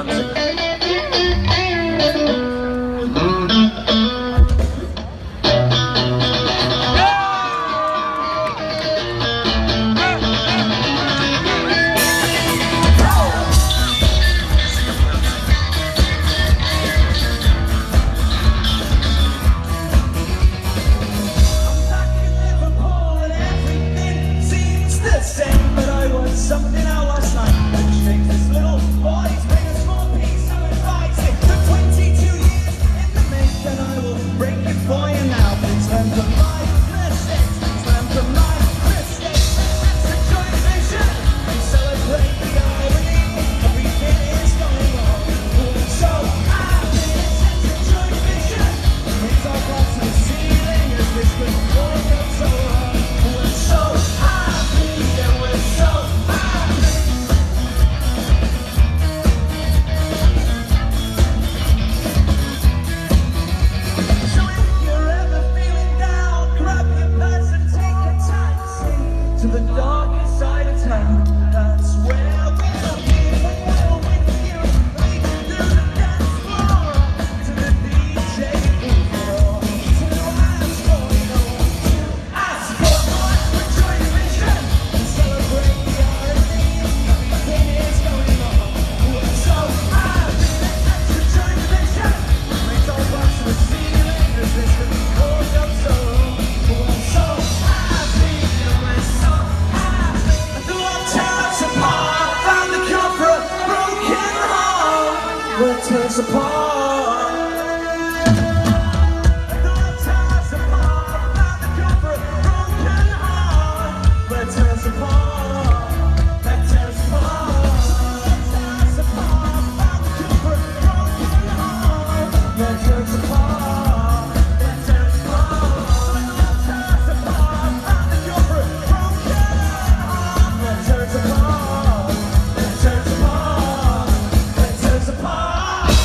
dancing. Something I was like, let's take this little boy's bring a small piece of advice. For 22 years in the making, I will break it for you now. Please learn from my mistakes, please learn from my mistakes. Let's enjoy the vision and celebrate the irony. Everything is going wrong. We're so happy. Let's enjoy the vision. Raise our glass to the ceiling as this could all go so wrong. We're so happy and we're so to the darkest side of town. That's where we'll be. We're with you. Right through the dance floor. To the DJ booth. To ask for, ask for more. Enjoy the vision and celebrate the irony. Everything is going on. We're so happy. Let's enjoy the vision. Raise our glass to the ceiling as this could all go so wrong. We're so happy. We're so what tears apart? And the love tears apart. Found the cure for a broken heart. What tears apart? That tears apart. Tears apart. Found the cure for a broken heart. That tears apart. That tears apart. Tears apart. Found the cure for a broken heart. That tears apart. That tears apart. That tears apart.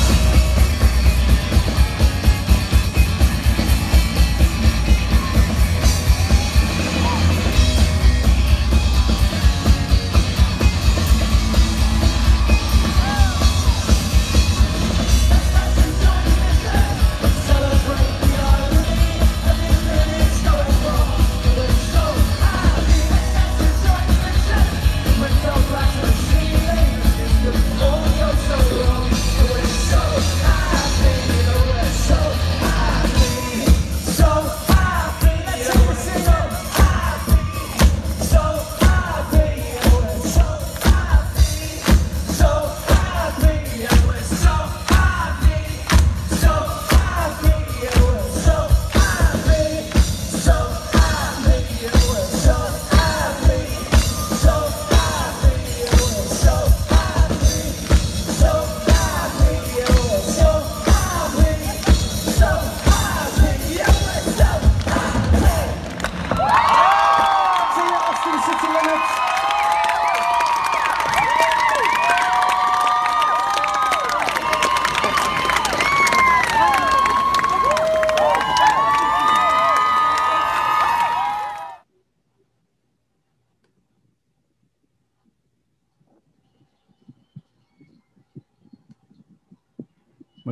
Muy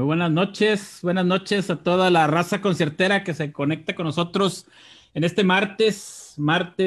buenas noches a toda la raza conciertera que se conecta con nosotros en este martes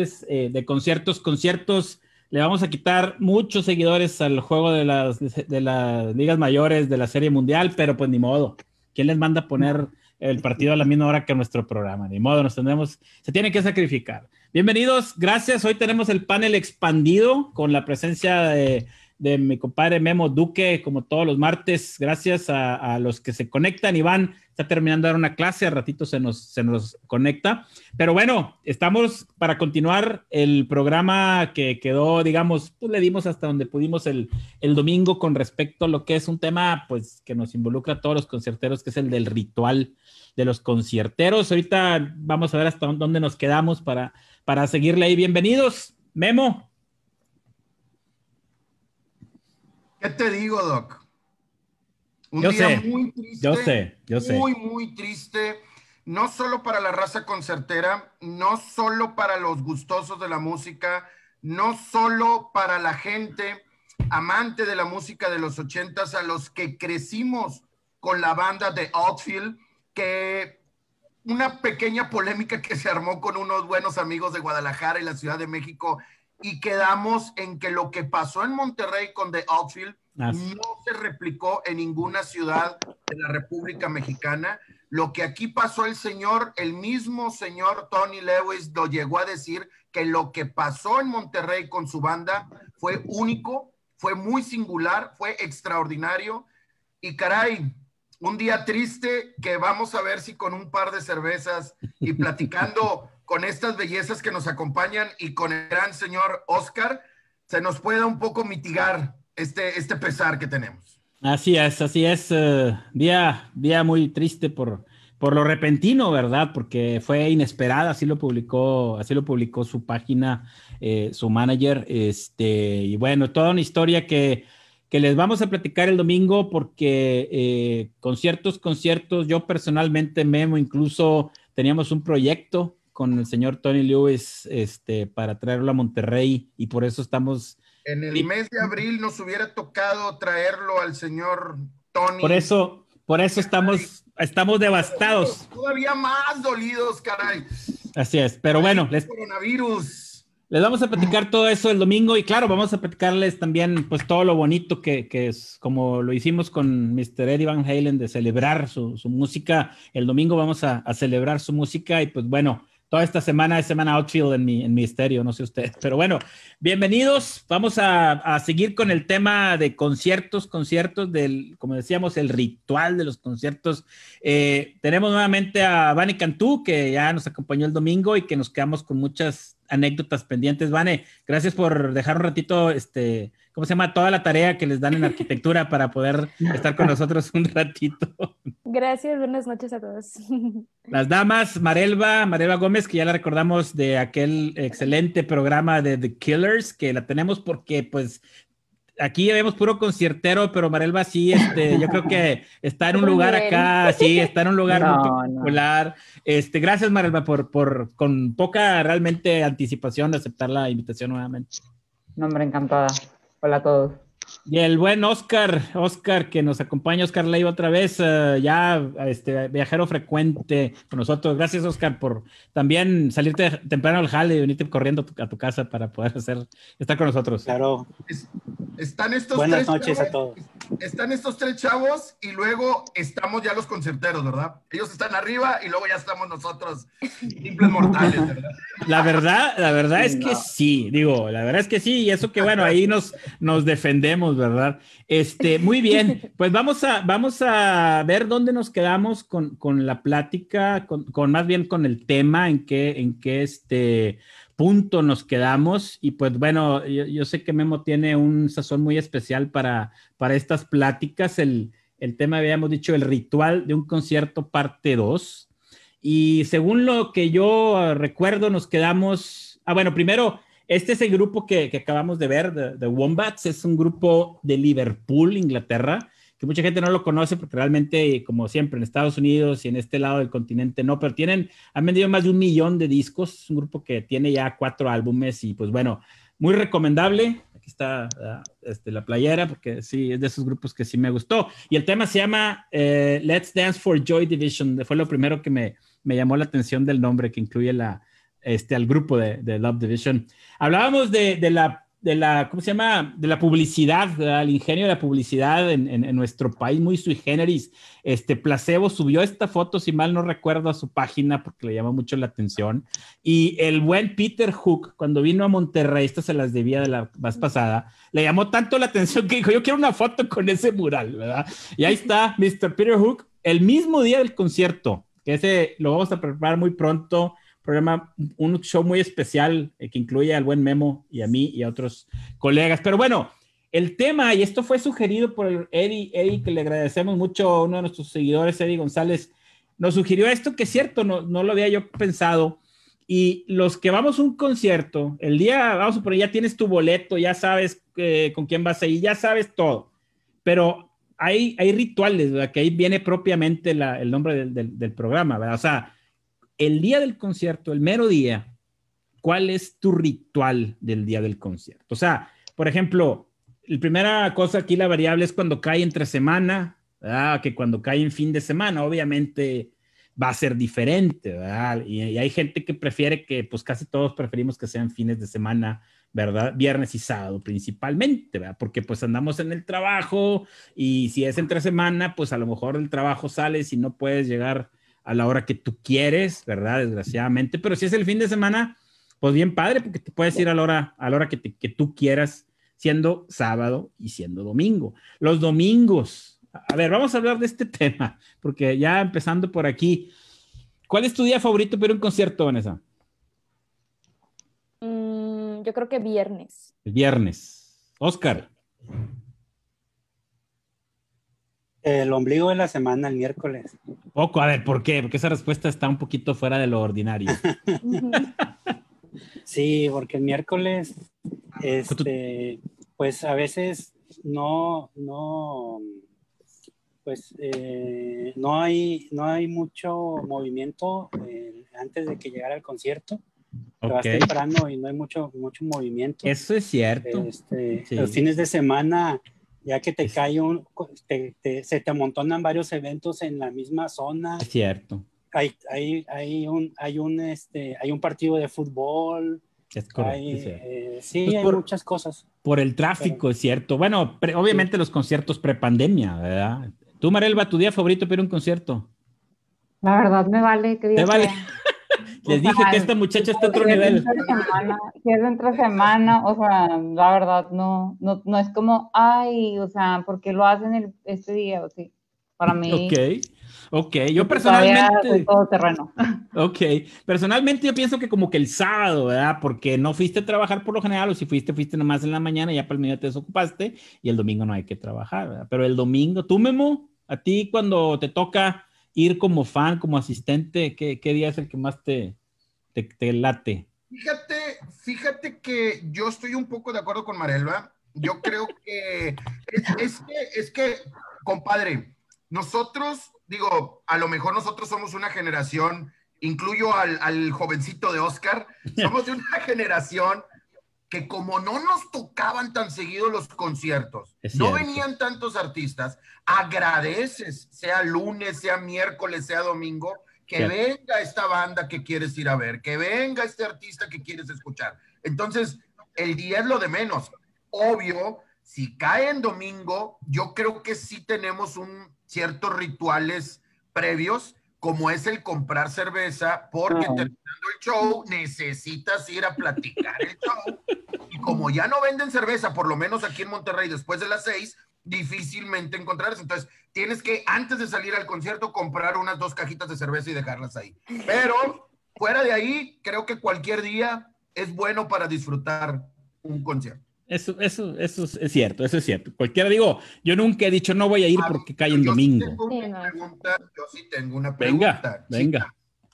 de conciertos. Le vamos a quitar muchos seguidores al juego de las ligas mayores de la Serie Mundial, pero pues ni modo. ¿Quién les manda a poner el partido a la misma hora que nuestro programa? Ni modo, se tiene que sacrificar. Bienvenidos, gracias. Hoy tenemos el panel expandido con la presencia de mi compadre Memo Duque, como todos los martes. Gracias a los que se conectan. Iván está terminando de dar una clase, a ratito se nos conecta. Pero bueno, estamos para continuar el programa que quedó, digamos, pues le dimos hasta donde pudimos el domingo con respecto a lo que es un tema pues que nos involucra a todos los concierteros, que es el del ritual de los concierteros. Ahorita vamos a ver hasta dónde nos quedamos para seguirle ahí. Bienvenidos, Memo. ¿Qué te digo, Doc? Un Yo día sé, muy triste. yo sé. Muy triste. No solo para la raza concertera, no solo para los gustosos de la música, no solo para la gente amante de la música de los 80s, a los que crecimos con la banda de Outfield, que una pequeña polémica que se armó con unos buenos amigos de Guadalajara y la Ciudad de México, y quedamos en que lo que pasó en Monterrey con The Outfield no se replicó en ninguna ciudad de la República Mexicana. Lo que aquí pasó el mismo señor Tony Lewis lo llegó a decir, que lo que pasó en Monterrey con su banda fue único, fue muy singular, fue extraordinario, y caray, un día triste que vamos a ver si con un par de cervezas y platicando con estas bellezas que nos acompañan y con el gran señor Oscar, se nos pueda un poco mitigar este pesar que tenemos. Así es. Día muy triste por lo repentino, ¿verdad? Porque fue inesperada, así lo publicó su página, su manager, y bueno, toda una historia que les vamos a platicar el domingo, porque conciertos, yo personalmente, Memo, incluso teníamos un proyecto con el señor Tony Lewis, para traerlo a Monterrey, y por eso estamos... En el mes de abril nos hubiera tocado traerlo al señor Tony. Por eso estamos devastados. Todavía más dolidos, caray. Así es, pero bueno, coronavirus. Les vamos a platicar todo eso el domingo, y claro, vamos a platicarles también pues todo lo bonito que es, como lo hicimos con Mr. Eddie Van Halen, de celebrar su música. El domingo vamos a celebrar su música, y pues bueno, toda esta semana es semana Outfield en mi estéreo, no sé ustedes, pero bueno, bienvenidos. Vamos a seguir con el tema de conciertos, como decíamos, el ritual de los conciertos. Tenemos nuevamente a Vane Cantú, que ya nos acompañó el domingo y que nos quedamos con muchas anécdotas pendientes. Vane, gracias por dejar un ratito, ¿cómo se llama? Toda la tarea que les dan en arquitectura para poder estar con nosotros un ratito. Gracias, buenas noches a todos. Las damas, Marelva Gómez, que ya la recordamos de aquel excelente programa de The Killers, que la tenemos porque pues aquí vemos puro conciertero, pero Marelva sí, yo creo que está en un lugar acá, sí, está en un lugar muy popular. Gracias, Marelva, por con poca realmente anticipación aceptar la invitación nuevamente. No, hombre, encantada. Hola a todos. Y el buen Oscar, que nos acompaña, Oscar Leiva otra vez, ya viajero frecuente con nosotros. Gracias, Oscar, por también salirte temprano al jale y venirte corriendo a tu casa para poder estar con nosotros. Claro. Están estos Buenas tres noches chavos, a todos. Están estos tres chavos, y luego estamos ya los concerteros, ¿verdad? Ellos están arriba y luego ya estamos nosotros, simples mortales, ¿verdad? La verdad es que sí, la verdad es que sí, y eso que bueno, ahí nos defendemos, ¿verdad? Muy bien, pues vamos a ver dónde nos quedamos con la plática, con más bien con el tema, en qué punto nos quedamos. Y pues bueno, yo sé que Memo tiene un sazón muy especial para estas pláticas. El tema, habíamos dicho, el ritual de un concierto parte 2, y según lo que yo recuerdo nos quedamos, bueno, primero, este es el grupo que acabamos de ver, The Wombats. Es un grupo de Liverpool, Inglaterra, que mucha gente no lo conoce porque realmente, como siempre, en Estados Unidos y en este lado del continente no, pero han vendido más de 1 millón de discos. Es un grupo que tiene ya 4 álbumes, y pues bueno, muy recomendable. Aquí está la playera, porque sí, es de esos grupos que sí me gustó. Y el tema se llama Let's Dance for Joy Division. Fue lo primero que me llamó la atención del nombre, que incluye al grupo de Love Division. Hablábamos de la ¿cómo se llama? De la publicidad, el ingenio de la publicidad en nuestro país, muy sui generis. Placebo subió esta foto, si mal no recuerdo, a su página porque le llamó mucho la atención. Y el buen Peter Hook, cuando vino a Monterrey, esta se las debía de la vez pasada, le llamó tanto la atención que dijo, yo quiero una foto con ese mural, ¿verdad? Y ahí está Mr. Peter Hook, el mismo día del concierto, que ese lo vamos a preparar muy pronto. Un show muy especial, que incluye al buen Memo y a mí y a otros colegas. Pero bueno, el tema, y esto fue sugerido por Eddie, que le agradecemos mucho, uno de nuestros seguidores, Eddie González, nos sugirió esto, que es cierto, no lo había yo pensado. Y los que vamos a un concierto, el día, vamos a poner, ya tienes tu boleto, ya sabes con quién vas a ir, ya sabes todo, pero hay rituales, ¿verdad? Que ahí viene propiamente el nombre del programa, ¿verdad? O sea, el día del concierto, el mero día, ¿cuál es tu ritual del día del concierto? O sea, por ejemplo, La primera cosa aquí, la variable es cuando cae entre semana, ¿verdad? Que cuando cae en fin de semana, obviamente va a ser diferente, ¿verdad? Y hay gente que prefiere que, pues casi todos preferimos que sean fines de semana, ¿verdad? Viernes y sábado principalmente, ¿verdad? Porque pues andamos en el trabajo y si es entre semana, pues a lo mejor el trabajo sales y no puedes llegar a la hora que tú quieres, ¿verdad? Desgraciadamente, pero si es el fin de semana, pues bien padre, porque te puedes ir a la hora que tú quieras, siendo sábado y siendo domingo. Los domingos, a ver, vamos a hablar de este tema, porque ya empezando por aquí, ¿cuál es tu día favorito para ir a un concierto, Vanessa? Yo creo que viernes. El viernes. Oscar. El ombligo de la semana, el miércoles. Poco, a ver, ¿por qué? Porque esa respuesta está un poquito fuera de lo ordinario. Ujú. Sí, porque el miércoles, pues a veces no hay mucho movimiento antes de que llegara el concierto. Te vas Ok, temprano y no hay mucho movimiento. eso es cierto. Sí. Los fines de semana, ya que te cae se te amontonan varios eventos en la misma zona. Es cierto, Hay un partido de fútbol. es correcto. Es cierto. Sí, Pues hay muchas cosas. por el tráfico, es cierto. Bueno, obviamente los conciertos prepandemia, ¿verdad? Tú, Marelva, tu día favorito para ir a un concierto. La verdad me vale que ¿Te día vale? sea. Les O dije sea, que esta muchacha está a otro si es nivel. entre semana, si es entre semana, o sea, la verdad no es como, ay, o sea, ¿por qué lo hacen este día? O sí, para mí, Ok. Yo todavía soy personalmente, todoterreno. ok, personalmente yo pienso que como que el sábado, ¿verdad? Porque no fuiste a trabajar por lo general, o si fuiste nomás en la mañana, ya para el mediodía te desocupaste, y el domingo no hay que trabajar, ¿verdad? Pero el domingo, tú, Memo, a ti cuando te toca ir como fan, como asistente, ¿qué día es el que más te late? Fíjate que yo estoy un poco de acuerdo con Marelva. Yo creo que es que, compadre, nosotros, digo, a lo mejor nosotros somos una generación, incluyo al jovencito de Oscar, somos de una generación que como no nos tocaban tan seguido los conciertos, Es no cierto. venían tantos artistas, agradeces, sea lunes, sea miércoles, sea domingo, que Cierto. venga esta banda que quieres ir a ver, que venga este artista que quieres escuchar. Entonces, el día es lo de menos. Obvio, si cae en domingo, yo creo que sí tenemos ciertos rituales previos, como es el comprar cerveza, porque Ah. terminando el show necesitas ir a platicar el show. Y como ya no venden cerveza, por lo menos aquí en Monterrey, después de las 6, difícilmente encontrarlas. Entonces, tienes que, antes de salir al concierto, comprar unas 2 cajitas de cerveza y dejarlas ahí. Pero, fuera de ahí, creo que cualquier día es bueno para disfrutar un concierto. Eso es cierto, eso es cierto. Cualquiera, digo, yo nunca he dicho no voy a ir porque cae en Yo domingo. sí tengo una pregunta. Venga.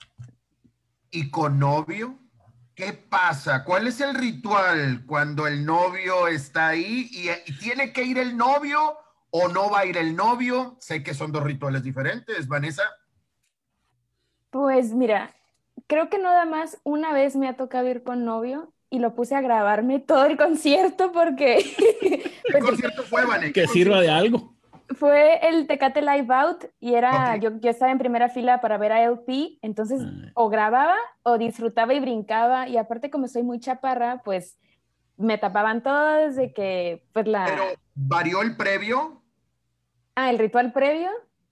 ¿Y con novio? ¿Qué pasa? ¿Cuál es el ritual cuando el novio está ahí y tiene que ir el novio o no va a ir el novio? Sé que son 2 rituales diferentes, Vanessa. Pues mira, creo que nada más una vez me ha tocado ir con novio y lo puse a grabarme todo el concierto porque ¿Qué pues, concierto fue, Vanessa? Que sirva de algo. fue el Tecate Live Out y Ok. yo estaba en primera fila para ver a LP, entonces o grababa o disfrutaba y brincaba, y aparte como soy muy chaparra, pues me tapaban todo desde que, pues Pero, ¿varió el previo? el ritual previo,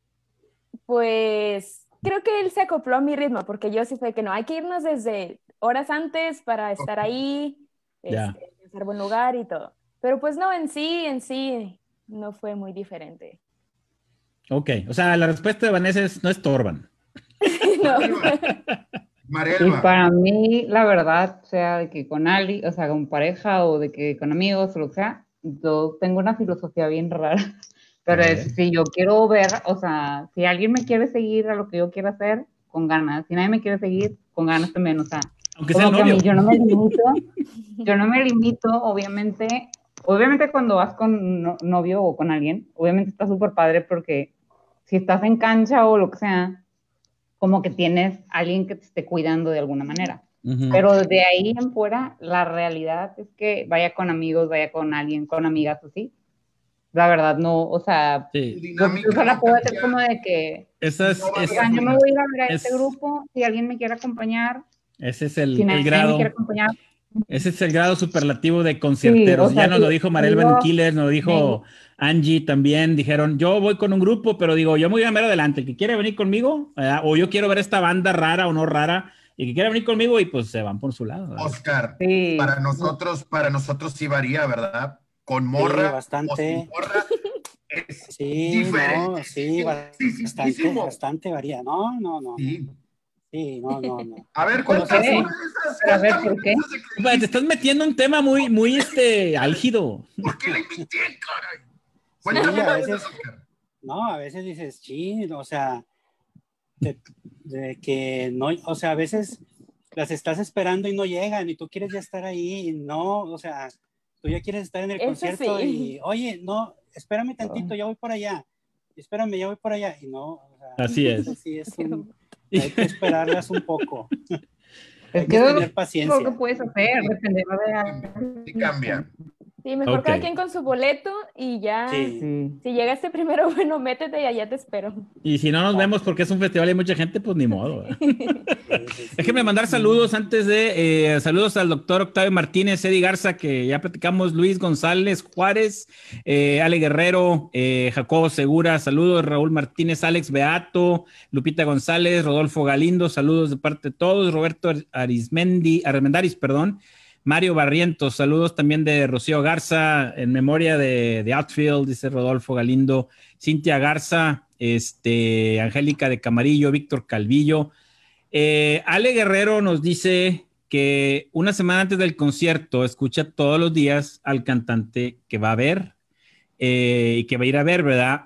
pues creo que él se acopló a mi ritmo, porque yo sí fue que no, hay que irnos desde horas antes para estar ahí, Ya. pensar buen lugar y todo. Pero pues no, en sí, no fue muy diferente. Ok, o sea, la respuesta de Vanessa es no estorban. No. Y Marelva. para mí, la verdad, sea de que con alguien, o sea, con pareja o de que con amigos o lo que sea, yo tengo una filosofía bien rara, pero A es ver. si yo quiero ver, o sea, si alguien me quiere seguir a lo que yo quiero hacer, con ganas, si nadie me quiere seguir, con ganas también, o sea, Aunque sea como que a mí novio. yo no me limito, obviamente cuando vas con novio o con alguien, obviamente está súper padre porque si estás en cancha o lo que sea, como que tienes alguien que te esté cuidando de alguna manera. Ujú. Pero de ahí en fuera, la realidad es que vaya con amigos, vaya con alguien, con amigas así. La verdad, no, o sea, Tu Sí, yo dinámica solo no puedo hacer cambia, como de que, esa no varía, oigan, yo me Frida. voy a ir a ver a este es, grupo, si alguien me quiere acompañar, ese es si el nadie me quiere grado. acompañar, Ese es el grado superlativo de sí, o concierteros. Ya sea, nos si lo dijo Marel Van digo, Killer, nos lo me- dijo Angie también. Dijeron, yo voy con un grupo, pero digo, yo me voy a ver adelante. El que quiere venir conmigo, ¿verdad? O yo quiero ver esta banda rara o no rara, y que quiera venir conmigo, y pues se van por su lado, ¿verdad? Oscar, sí, para nosotros sí varía, ¿verdad? Con Sí, morra o sin bastante. morra es Sí, no, sí, bastante, diferentísimo. bastante varía. No, no, no, no. Sí. Sí, no, no, no. A ver, ¿por Conoces cuéntame qué? una de esas, Pero a ver, cuéntame ¿por una de qué? esas de que Compadre, te dijiste, estás metiendo en un tema muy, muy álgido. ¿por qué la invité, caray? Sí, Cuéntame a una de esas, veces, Oscar. no, a veces dices, sí, o sea, de que no, o sea, a veces las estás esperando y no llegan y tú quieres ya estar ahí y no, o sea, tú ya quieres estar en el Eso concierto sí. y, oye, no, espérame tantito, ya voy por allá, espérame, ya voy por allá y no, o sea, Así a es. veces sí es hay que esperarlas un poco, Es hay que que eso es tener lo mejor que paciencia. puedes hacer, Sí, dependiendo de sí cambia. Sí, mejor Ok. cada quien con su boleto y ya, Sí, Sí. si llegaste primero, bueno, métete y allá te espero. Y si no nos vemos exacto. porque es un festival y hay mucha gente, pues ni modo, ¿verdad? Sí, sí, Déjenme sí. mandar saludos antes de saludos al doctor Octavio Martínez, Eddie Garza, que ya platicamos, Luis González Juárez, Ale Guerrero, Jacobo Segura, saludos, Raúl Martínez, Alex Beato, Lupita González, Rodolfo Galindo, saludos de parte de todos, Roberto Armendaris, perdón, Mario Barrientos, saludos también de Rocío Garza, en memoria de Outfield, dice Rodolfo Galindo, Cintia Garza, Angélica de Camarillo, Víctor Calvillo. Ale Guerrero nos dice que una semana antes del concierto escucha todos los días al cantante que va a ver y que va a ir a ver, ¿verdad?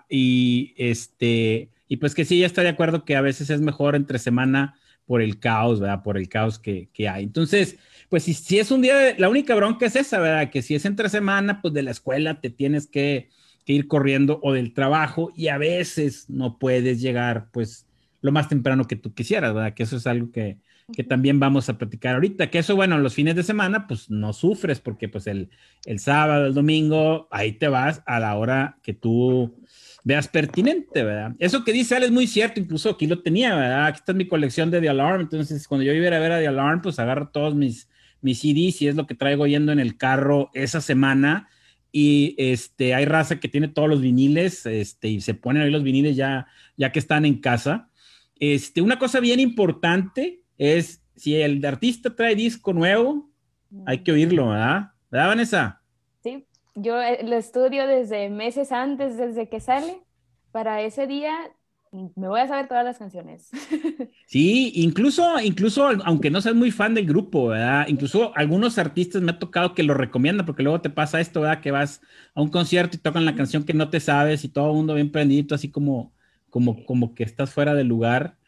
Y pues que sí, ya está de acuerdo que a veces es mejor entre semana por el caos, ¿verdad? Por el caos que hay. Entonces, pues si es un día, la única bronca es esa, ¿verdad? Que si es entre semana, pues de la escuela te tienes que ir corriendo o del trabajo y a veces no puedes llegar, pues, lo más temprano que tú quisieras, ¿verdad? Que eso es algo que también vamos a platicar ahorita, que eso, bueno, los fines de semana, pues no sufres porque pues el sábado, el domingo, ahí te vas a la hora que tú veas pertinente, ¿verdad? Eso que dice Ale es muy cierto, incluso aquí lo tenía, ¿verdad? Aquí está mi colección de The Alarm, entonces cuando yo iba a ver a The Alarm, pues agarro todos mis CDs y es lo que traigo yendo en el carro esa semana y hay raza que tiene todos los viniles, y se ponen ahí los viniles ya que están en casa. Una cosa bien importante es si el artista trae disco nuevo, hay que oírlo, ¿verdad? ¿Verdad, Vanessa? Sí, yo lo estudio desde meses antes, desde que sale. Para ese día me voy a saber todas las canciones. Sí, incluso aunque no seas muy fan del grupo, ¿verdad? Incluso algunos artistas me ha tocado que lo recomiendan, porque luego te pasa esto, ¿verdad? Que vas a un concierto y tocan la canción que no te sabes y todo el mundo bien prendido, así como que estás fuera del lugar.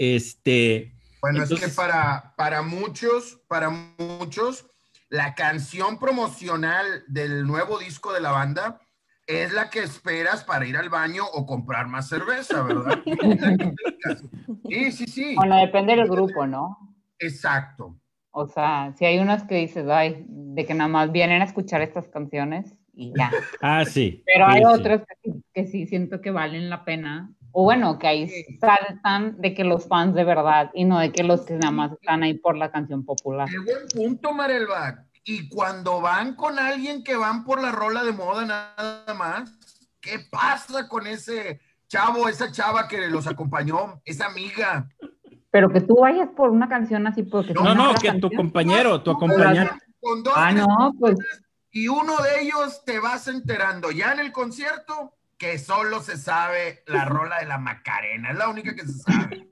Bueno, es que Entonces, para muchos, la canción promocional del nuevo disco de la banda es la que esperas para ir al baño o comprar más cerveza, ¿verdad? Sí, sí, sí. Bueno, depende del grupo, ¿no? Exacto. O sea, si hay unos que dices, ay, de que nada más vienen a escuchar estas canciones y ya. sí, Pero hay sí, sí. otros que sí siento que valen la pena. O bueno, que ahí saltan de que los fans de verdad y no de que los que nada más están ahí por la canción popular. Qué buen punto, Marelba. Y cuando van con alguien que van por la rola de moda nada más, ¿qué pasa con ese chavo, esa chava que los acompañó, esa amiga? Pero que tú vayas por una canción así porque No, sea una No, mala que tu canción. compañero, tu Tú acompañante. con dos, Ah, tres no, pues y uno de ellos te vas enterando ya en el concierto que solo se sabe la rola de la Macarena, es la única que se sabe.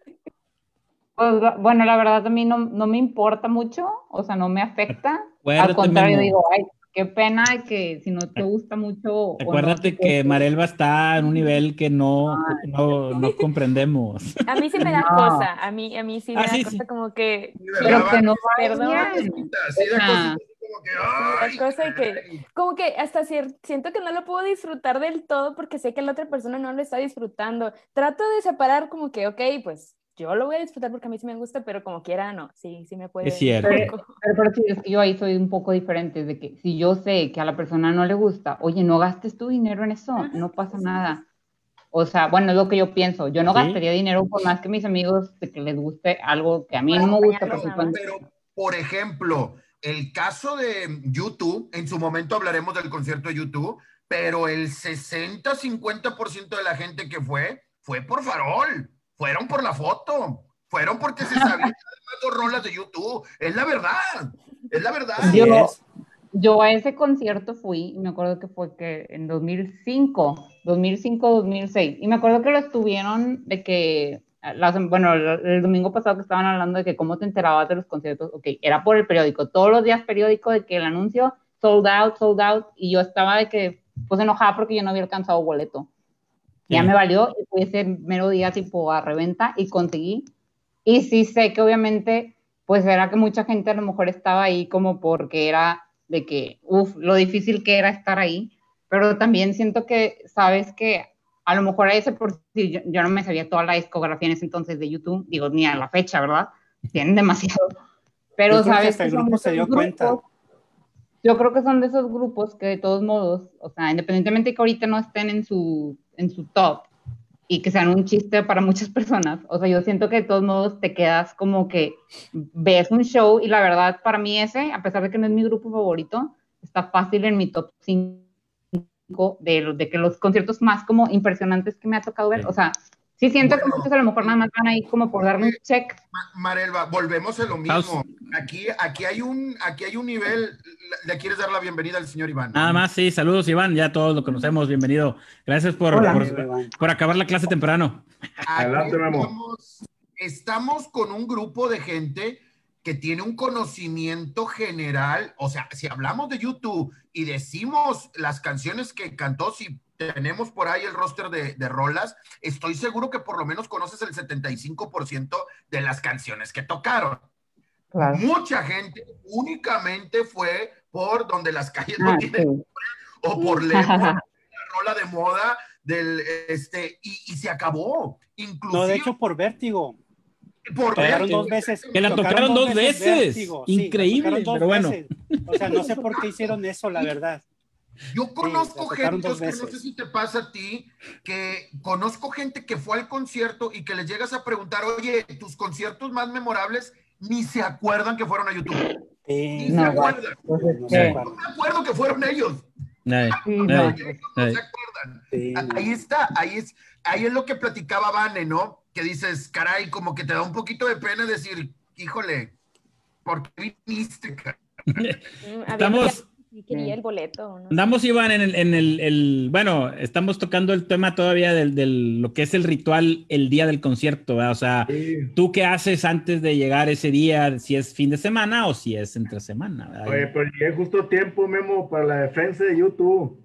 bueno, la verdad a mí no me importa mucho, o sea, no me afecta. Al Acuérdate, contrario, Memo. digo, ay, qué pena que si no te gusta mucho o no te Acuérdate que Marelva está en un nivel que no comprendemos. A mí sí me da no, cosa, a mí sí me da Sí, cosa sí. como que, Sí, pero ¿verdad? que no perdón, vayan. Sí, O da cositas sea, así como que, sí me da ay, cosa y que, caray. como que hasta siento que no lo puedo disfrutar del todo porque sé que la otra persona no lo está disfrutando. Trato de separar como que, ok, pues yo lo voy a disfrutar porque a mí sí me gusta, pero como quiera, no, sí me puede. Es cierto. Pero sí, es que yo ahí soy un poco diferente, de que si yo sé que a la persona no le gusta, oye, no gastes tu dinero en eso, no pasa nada. O sea, bueno, es lo que yo pienso. Yo no Sí. gastaría dinero por más que mis amigos de que les guste algo que a mí no me gusta. Acompañarlos Porque nada más. Pero, por ejemplo, el caso de YouTube, en su momento hablaremos del concierto de YouTube, pero el 60-50% de la gente que fue por farol, fueron por la foto, fueron porque se sabían las dos rolas de YouTube. Es la verdad, es la verdad. Así Yo- es. Yo a ese concierto fui, y me acuerdo que fue que en 2005, 2006, y me acuerdo que lo estuvieron de que, bueno, el domingo pasado que estaban hablando de que cómo te enterabas de los conciertos, ok, era por el periódico, todos los días periódico de que el anuncio sold out, y yo estaba de que, pues enojada porque yo no había alcanzado boleto. Ya Sí. me valió, y fui ese mero día tipo a reventa y conseguí, y sí sé que obviamente, pues era que mucha gente a lo mejor estaba ahí como porque era de que, lo difícil que era estar ahí, pero también siento que, sabes que a lo mejor a ese por sí, yo no me sabía toda la discografía en ese entonces de YouTube, digo, ni a la fecha, ¿verdad? Tienen demasiado. Pero Yo creo que sabes hasta el que son grupo de se dio esos cuenta. grupos, yo creo que son de esos grupos que de todos modos, o sea, independientemente que ahorita no estén en su top, y que sean un chiste para muchas personas. O sea, yo siento que de todos modos te quedas como que ves un show y la verdad para mí ese, a pesar de que no es mi grupo favorito, está fácil en mi top 5 de que los conciertos más como impresionantes que me ha tocado ver. Sí. O sea, sí siento que Bueno, muchos a lo mejor nada más van ahí como por darle un check. Marelva, volvemos a lo mismo. Aquí hay un nivel. Le quieres dar la bienvenida al señor Iván, ¿no? Nada más, sí, saludos Iván, ya todos lo conocemos, bienvenido. Gracias Hola. por acabar la clase temprano. Adelante, Memo. Estamos con un grupo de gente que tiene un conocimiento general. O sea, si hablamos de YouTube y decimos las canciones que cantó, si tenemos por ahí el roster de rolas, estoy seguro que por lo menos conoces el 75% de las canciones que tocaron. Claro. Mucha gente únicamente fue por Donde las calles no tienen Sí. nombre, o por Lemon, la rola de moda del y se acabó. Inclusive No, de hecho, por Vértigo. por Tocaron Vértigo. dos veces. Que la tocaron dos veces. Vértigo, sí, Increíble, la tocaron dos pero bueno. veces. O sea, no sé por qué hicieron eso, la verdad. Yo conozco la tocaron gente, dos Oscar, no sé veces. si te pasa a ti, que conozco gente que fue al concierto y que les llegas a preguntar, oye, tus conciertos más memorables, ni se acuerdan que fueron a YouTube. Ni se No, acuerdan. pues es No que- se No acuerdan. me acuerdo que fueron ellos. Ay, sí, ay, no. Ellos no ay. se acuerdan. Sí, no. Ahí está, ahí es lo que platicaba Vane, ¿no? Que dices, caray, como que te da un poquito de pena decir, híjole, ¿por qué viniste, cara? Estamos, Sí quería el boleto, ¿no? andamos, Iván, bueno, estamos tocando el tema todavía del lo que es el ritual el día del concierto, ¿verdad? O sea, Sí. ¿tú qué haces antes de llegar ese día? Si es fin de semana o si es entre semana, ¿verdad? Oye, pero llegué justo a tiempo, Memo, para la defensa de YouTube.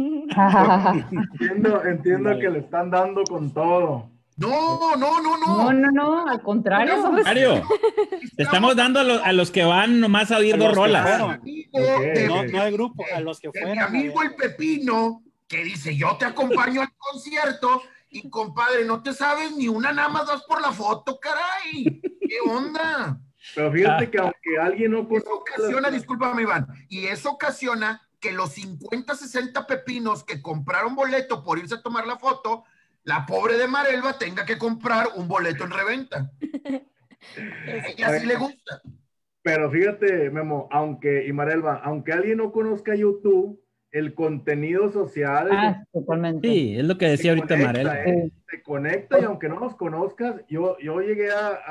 Entiendo que le están dando con todo. No, no, no, no. No, al contrario. Mario, te estamos dando a los que van nomás a oír A dos los que rolas. fueron. Amigo Ok. de- No al grupo, a los que de fueron. mi amigo el Pepino, que dice, yo te acompaño al concierto, y compadre, no te sabes ni una, nada más vas por la foto, caray. ¿Qué onda? Pero fíjate que aunque alguien no Eso conozca ocasiona, discúlpame, Iván, y eso ocasiona que los 50, 60 pepinos que compraron boleto por irse a tomar la foto, la pobre de Marelva tenga que comprar un boleto en reventa. A ella sí le gusta. Pero fíjate, Memo, y Marelva, aunque alguien no conozca YouTube, el contenido social Totalmente. Sí, es lo que decía ahorita Marel. te conecta, y aunque no nos conozcas, yo llegué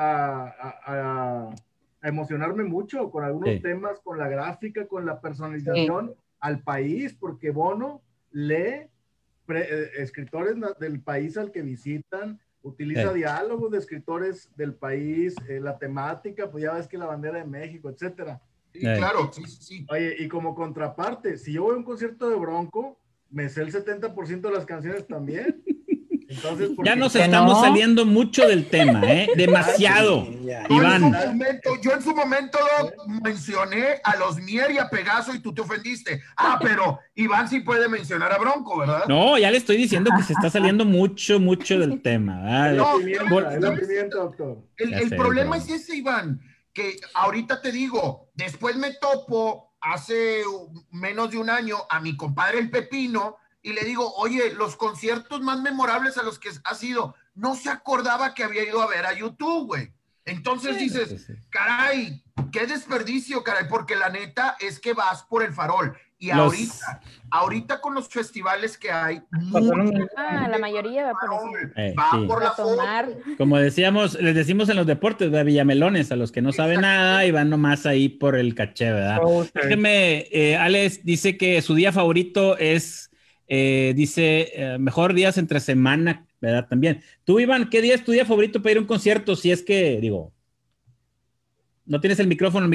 a emocionarme mucho con algunos Sí. temas, con la gráfica, con la personalización al país, porque Bono lee escritores del país al que visitan, utiliza Sí. diálogos de escritores del país, la temática, pues ya ves que la bandera de México, etcétera. Sí, claro, sí, sí. Oye, y como contraparte, si yo voy a un concierto de Bronco, me sé el 70% de las canciones también. Entonces, ¿por Ya qué? nos Que estamos no. saliendo mucho del tema, ¿eh? Demasiado. Sí, ya. Iván. Yo en su momento mencioné a los Mier y a Pegaso y tú te ofendiste. Ah, pero Iván sí puede mencionar a Bronco, ¿verdad? No, ya le estoy diciendo que se está saliendo mucho, mucho del tema, ¿verdad? Es la No, pimienta, es la pimienta, doctor. Ya el sé, problema bro. es ese, Iván, que ahorita te digo, después me topo hace menos de un año a mi compadre el Pepino y le digo, oye, los conciertos más memorables a los que has ido, no se acordaba que había ido a ver a YouTube, güey. Entonces dices, pues sí. caray, qué desperdicio, caray, porque la neta es que vas por el Farol. Y Los- ahorita con los festivales que hay, Pasó lo mucha mismo. La mayoría va por eso. va Sí. por la A tomar. foto. Como decíamos, les decimos en los deportes, de Villamelones, a los que no saben nada y van nomás ahí por el caché, ¿verdad? Déjeme, Alex dice que su día favorito es, mejor días entre semana, ¿verdad? También. Tú, Iván, ¿qué día es tu día favorito para ir a un concierto? Si es que, digo, no tienes el micrófono.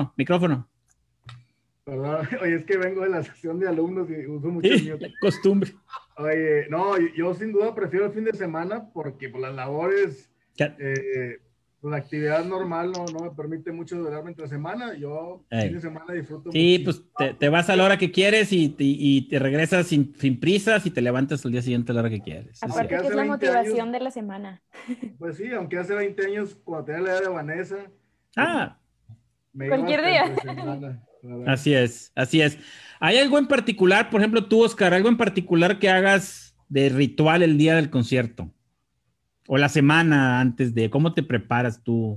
Perdón, oye, es que vengo de la sesión de alumnos y uso mucho el La mute. costumbre. Oye, no, yo sin duda prefiero el fin de semana porque por las labores, pues, la actividad normal no me permite mucho durarme entre semana. Yo Ey. fin de semana disfruto Sí, muchísimo. pues te vas a la hora que quieres y te regresas sin prisas y te levantas al día siguiente a la hora que quieres. Sí, Aparte sí. que es la 20 motivación años. de la semana. Pues sí, aunque hace 20 años, cuando tenía la edad de Vanessa, Ah, me iba Cualquier hasta día. entre semana, ¿verdad? así es. ¿Hay algo en particular, por ejemplo, tú, Oscar, algo en particular que hagas de ritual el día del concierto? O la semana antes de, ¿cómo te preparas tú?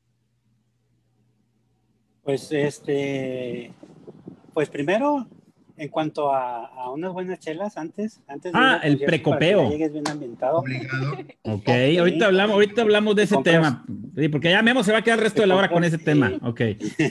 Pues pues primero, en cuanto a unas buenas chelas antes de ir al El concierto, precopeo. para que ya llegues bien ambientado. Obligado. Ok, Sí. ahorita hablamos de ese Compras- tema. Sí, porque ya Memo se va a quedar el resto de la hora con ese Sí. tema. Ok.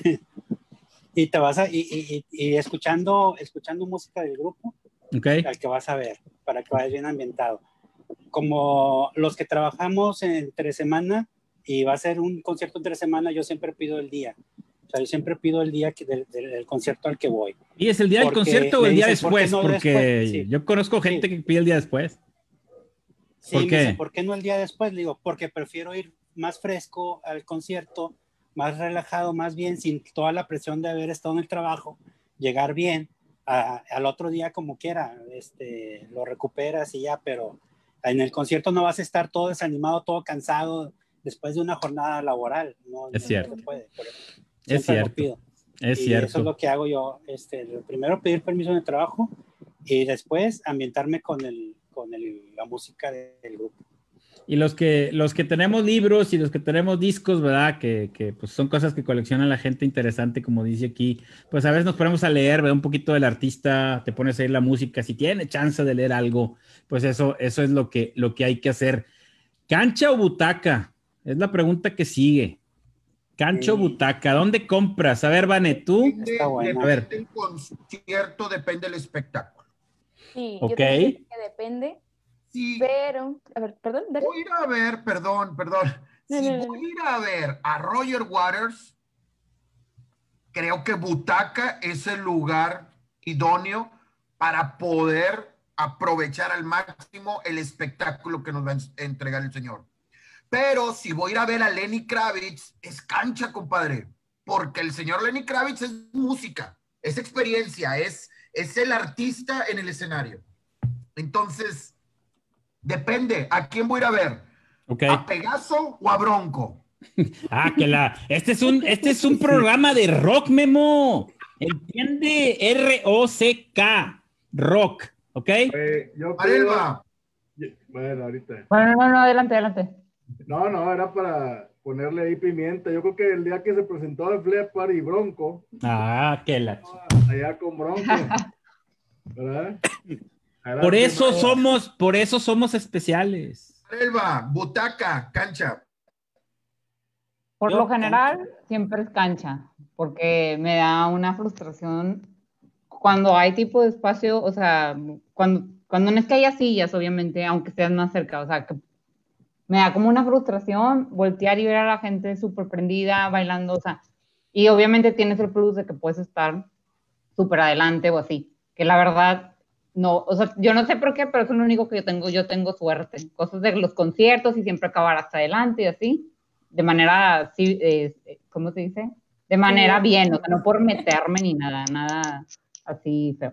Y te vas y escuchando música del grupo Ok. al que vas a ver, para que vayas bien ambientado. Como los que trabajamos entre semana y va a ser un concierto entre semana, yo siempre pido el día. O sea, yo siempre pido el día del concierto al que voy. ¿Y es el día del Porque concierto o me el día dicen, ¿por qué después? no Porque después? Sí. yo conozco gente Sí. que pide el día después. Sí, ¿Por me qué? dicen, ¿por qué no el día después? Le digo, porque prefiero ir más fresco al concierto, más relajado, más bien, sin toda la presión de haber estado en el trabajo, llegar bien, al otro día como quiera, lo recuperas y ya, pero en el concierto no vas a estar todo desanimado, todo cansado después de una jornada laboral. No, Es no cierto. se puede. Es Siempre lo cierto. pido. Es Y cierto. eso es lo que hago yo. Primero pedir permiso en el trabajo y después ambientarme con la música del grupo. Y los que tenemos libros y los que tenemos discos, ¿verdad? Que pues son cosas que colecciona la gente interesante, como dice aquí. Pues a veces nos ponemos a leer, ¿verdad? Un poquito del artista, te pones a oír la música. Si tiene chance de leer algo, pues eso es lo que hay que hacer. ¿Cancha o butaca? Es la pregunta que sigue. ¿Cancha o Sí. butaca? ¿Dónde compras? A ver, Vane, tú. Está buena. A ver. Depende el concierto, depende el espectáculo. Sí, Ok. yo también siento que depende, Si pero, a ver, perdón, dale. voy a ir a ver, perdón. No, Si no, no, voy a ir a ver a Roger Waters, creo que butaca es el lugar idóneo para poder aprovechar al máximo el espectáculo que nos va a entregar el señor. Pero si voy a ir a ver a Lenny Kravitz, es cancha, compadre, porque el señor Lenny Kravitz es música, es experiencia, es el artista en el escenario. Entonces, depende, ¿a quién voy a ir a ver? Ok. ¿A Pegaso o a Bronco? Este es un programa de rock, Memo. Entiende, R-O-C-K. Rock, ¿ok? Yo Arelva, bueno, ahorita. Bueno, no, adelante. No, era para ponerle ahí pimienta. Yo creo que el día que se presentó el Flepar y Bronco, allá con Bronco, ¿verdad? Por eso somos especiales. Arelva, butaca, cancha. Por Yo lo general, siempre es cancha, porque me da una frustración cuando hay tipo de espacio, o sea, cuando no es que haya sillas, obviamente, aunque estés más cerca, o sea, que me da como una frustración voltear y ver a la gente súper prendida, bailando, o sea, y obviamente tienes el plus de que puedes estar súper adelante o así, que la verdad no, o sea, yo no sé por qué, pero es lo único que yo tengo suerte. Cosas de los conciertos y siempre acabar hasta adelante y así, de manera, sí, ¿cómo se dice? De manera bien, o sea, no por meterme ni nada así feo.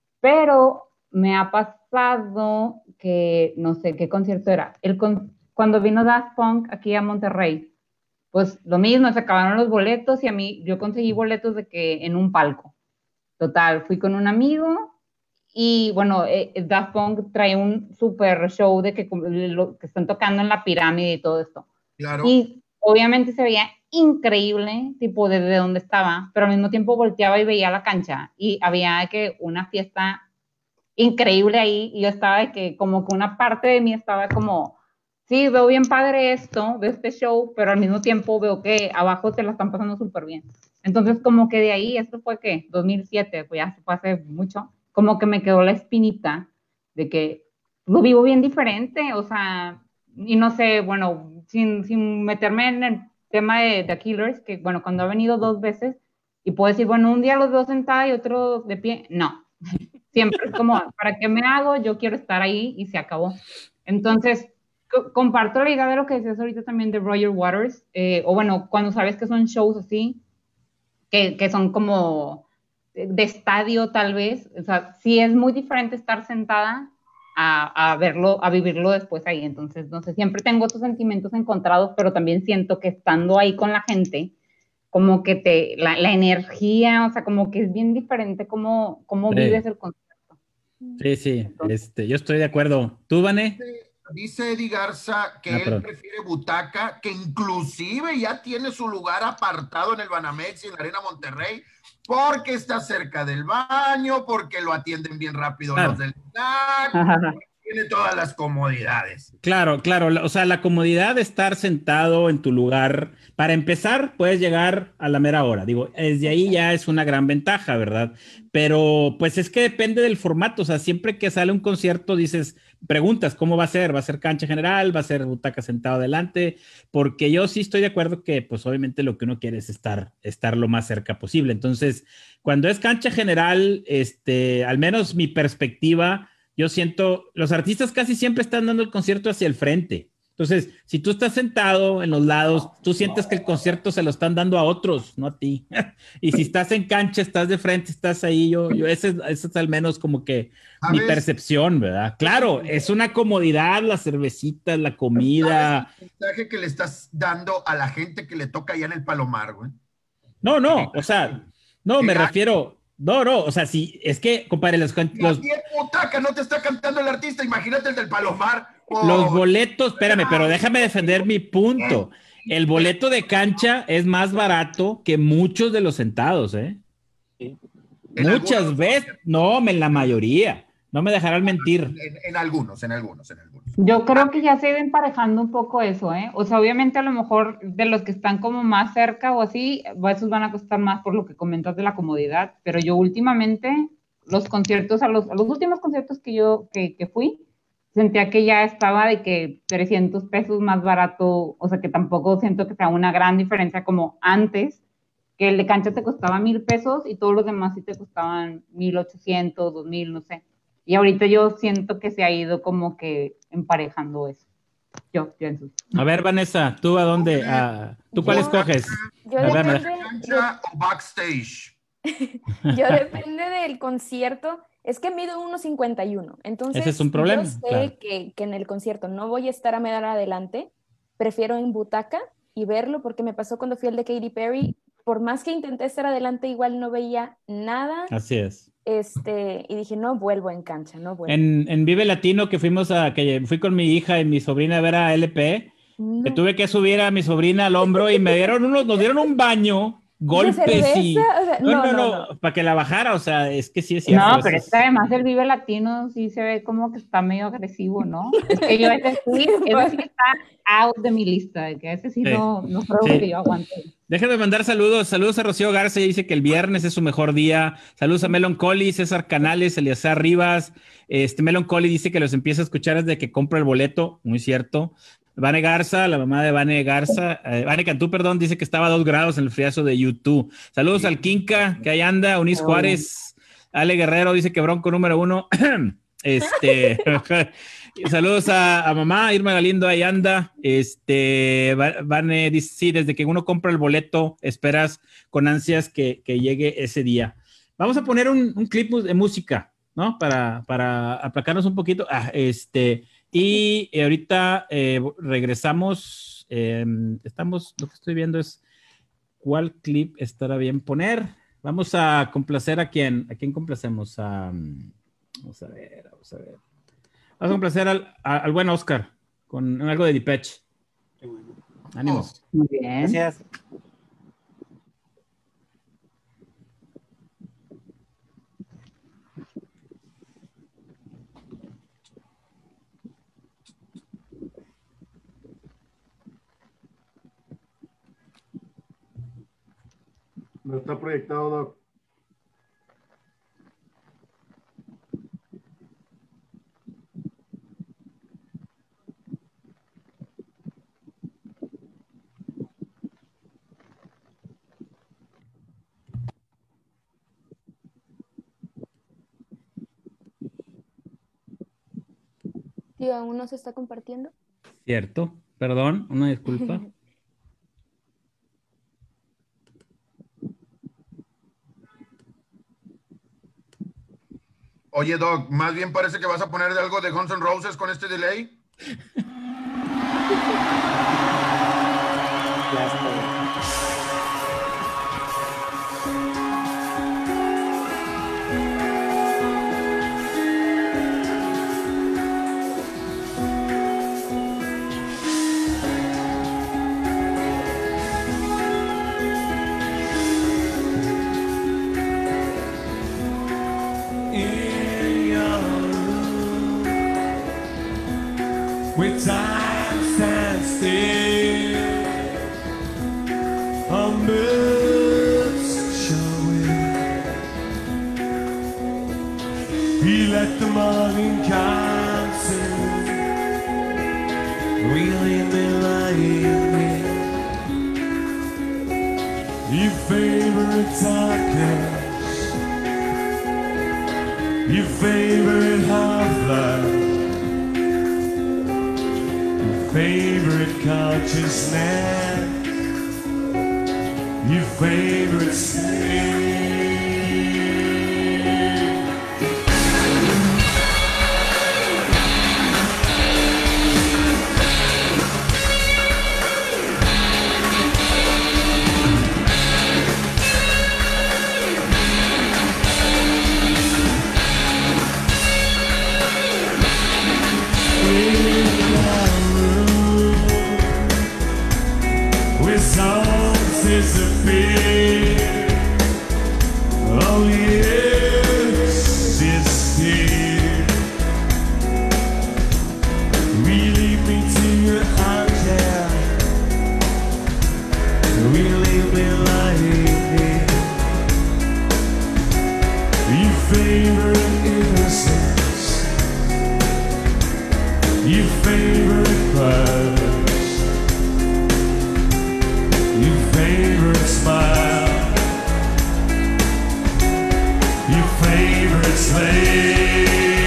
Pero me ha pasado que, no sé qué concierto era, cuando vino Daft Punk aquí a Monterrey, pues lo mismo, se acabaron los boletos y yo conseguí boletos de que en un palco. Total, fui con un amigo y bueno, Daft Punk trae un super show de que están tocando en la pirámide y todo esto. Claro. Y obviamente se veía increíble, tipo desde donde estaba, pero al mismo tiempo volteaba y veía la cancha y había que una fiesta increíble ahí y yo estaba de que como que una parte de mí estaba como, sí, veo bien padre esto, de este show, pero al mismo tiempo veo que abajo te la están pasando súper bien. Entonces como que de ahí, esto fue que 2007, pues ya se fue hace mucho, como que me quedó la espinita de que lo vivo bien diferente, o sea, y no sé, bueno, sin meterme en el tema de The Killers, que bueno, cuando ha venido 2 veces y puedo decir, bueno, un día los veo sentada y otro de pie, no. Siempre es como, ¿para qué me hago? Yo quiero estar ahí y se acabó. Entonces, comparto la idea de lo que decías ahorita también de Roger Waters, o bueno, cuando sabes que son shows así, que son como de estadio tal vez, o sea, sí es muy diferente estar sentada a verlo, a vivirlo después ahí. Entonces, no sé, siempre tengo estos sentimientos encontrados, pero también siento que estando ahí con la gente, como que la energía, o sea, como que es bien diferente cómo Sí. vives el concierto. Sí, yo estoy de acuerdo. ¿Tú, Vané? Dice Eddie Garza que él perdón. prefiere butaca, que inclusive ya tiene su lugar apartado en el Banamex y en la Arena Monterrey, porque está cerca del baño, porque lo atienden bien rápido Claro. los del snack, tiene todas las comodidades. Claro, o sea, la comodidad de estar sentado en tu lugar, para empezar, puedes llegar a la mera hora. Digo, desde ahí ya es una gran ventaja, ¿verdad? Pero pues es que depende del formato, o sea, siempre que sale un concierto dices, preguntas, ¿cómo va a ser? ¿Va a ser cancha general? ¿Va a ser butaca sentado adelante? Porque yo sí estoy de acuerdo que pues obviamente lo que uno quiere es estar lo más cerca posible. Entonces, cuando es cancha general, al menos mi perspectiva, yo siento, los artistas casi siempre están dando el concierto hacia el frente. Entonces, si tú estás sentado en los lados, tú sientes que el concierto se lo están dando a otros, no a ti. Y si estás en cancha, estás de frente, estás ahí, ese es al menos como que mi percepción, ¿verdad? Claro, es una comodidad, las cervecitas, la comida. ¿Sabes el mensaje que le estás dando a la gente que le toca allá en el Palomar, güey? No, o sea, no, me refiero... No, o sea, sí, es que, compadre, los butaca, no te está cantando el artista, imagínate el del Palomar. Los boletos, espérame, pero déjame defender mi punto. El boleto de cancha es más barato que muchos de los sentados, ¿eh? Sí. Muchas veces, no, en la mayoría. No me dejarán mentir. En algunos. Yo creo que ya se iba emparejando un poco eso, ¿eh? O sea, obviamente a lo mejor de los que están como más cerca o así, esos van a costar más por lo que comentas de la comodidad, pero yo últimamente, los conciertos, a los últimos conciertos que fui, sentía que ya estaba de que 300 pesos más barato, o sea, que tampoco siento que sea una gran diferencia como antes, que el de cancha te costaba 1,000 pesos y todos los demás sí te costaban 1,800, 2,000, no sé. Y ahorita yo siento que se ha ido como que emparejando eso. Yo pienso. A ver, Vanessa, ¿tú a dónde? ¿Tú cuál escoges? Yo ¿Cancha o backstage? Yo depende del concierto. Es que mido 1,51. Entonces, ese es un problema. Yo sé claro. que en el concierto no voy a estar a media hora adelante. Prefiero en butaca y verlo, porque me pasó cuando fui al de Katy Perry. Por más que intenté estar adelante, igual no veía nada. Así es. Y dije, no vuelvo en cancha, no vuelvo. En Vive Latino, que fui con mi hija y mi sobrina a ver a LP, que tuve que subir a mi sobrina al hombro y nos dieron un baño, golpes y... O sea, no, para que la bajara, o sea, es que sí es cierto. No, pero es que además el Vive Latino sí se ve como que está medio agresivo, ¿no? Es que yo ese sí está out de mi lista, de que ese sí. No creo que yo aguante. Déjame mandar saludos a Rocío Garza, dice que el viernes es su mejor día. Saludos a Melon Collie, César Canales, Eliazar Rivas. Melon Collie dice que los empieza a escuchar desde que compra el boleto, muy cierto. Vane Garza, la mamá de Vane Garza, Vane Cantú, perdón, dice que estaba a 2 grados en el friazo de YouTube. Saludos al Kinka, que ahí anda, Unis Juárez. Ale Guerrero dice que Bronco número 1. Saludos a mamá, Irma Galindo, ahí anda. Vane dice, sí, desde que uno compra el boleto, esperas con ansias que llegue ese día. Vamos a poner un clip de música, ¿no? Para aplacarnos un poquito. Y ahorita regresamos. Lo que estoy viendo es cuál clip estará bien poner. Vamos a complacer a quién complacemos. Vamos a ver. Vamos a complacer al buen Oscar con algo de Depeche. Qué bueno. Ánimo. Muy bien. Gracias. No está proyectado, Doc. Tío, ¿aún no se está compartiendo? Cierto, perdón, una disculpa. Oye, Doc, más bien parece que vas a poner algo de Guns N' Roses con este delay. Ya estoy. In your room, with time stands still, a birds showing. We let the morning come soon. We leave the light in your favorite darkness. Your favorite half-life, your favorite consciousness, your favorite sleep. Songs disappear, oh yes, disappear. We leave me to your armchair, we leave me lying here. Your favorite innocence, your favorite bird, your favorite smile, your favorite slave.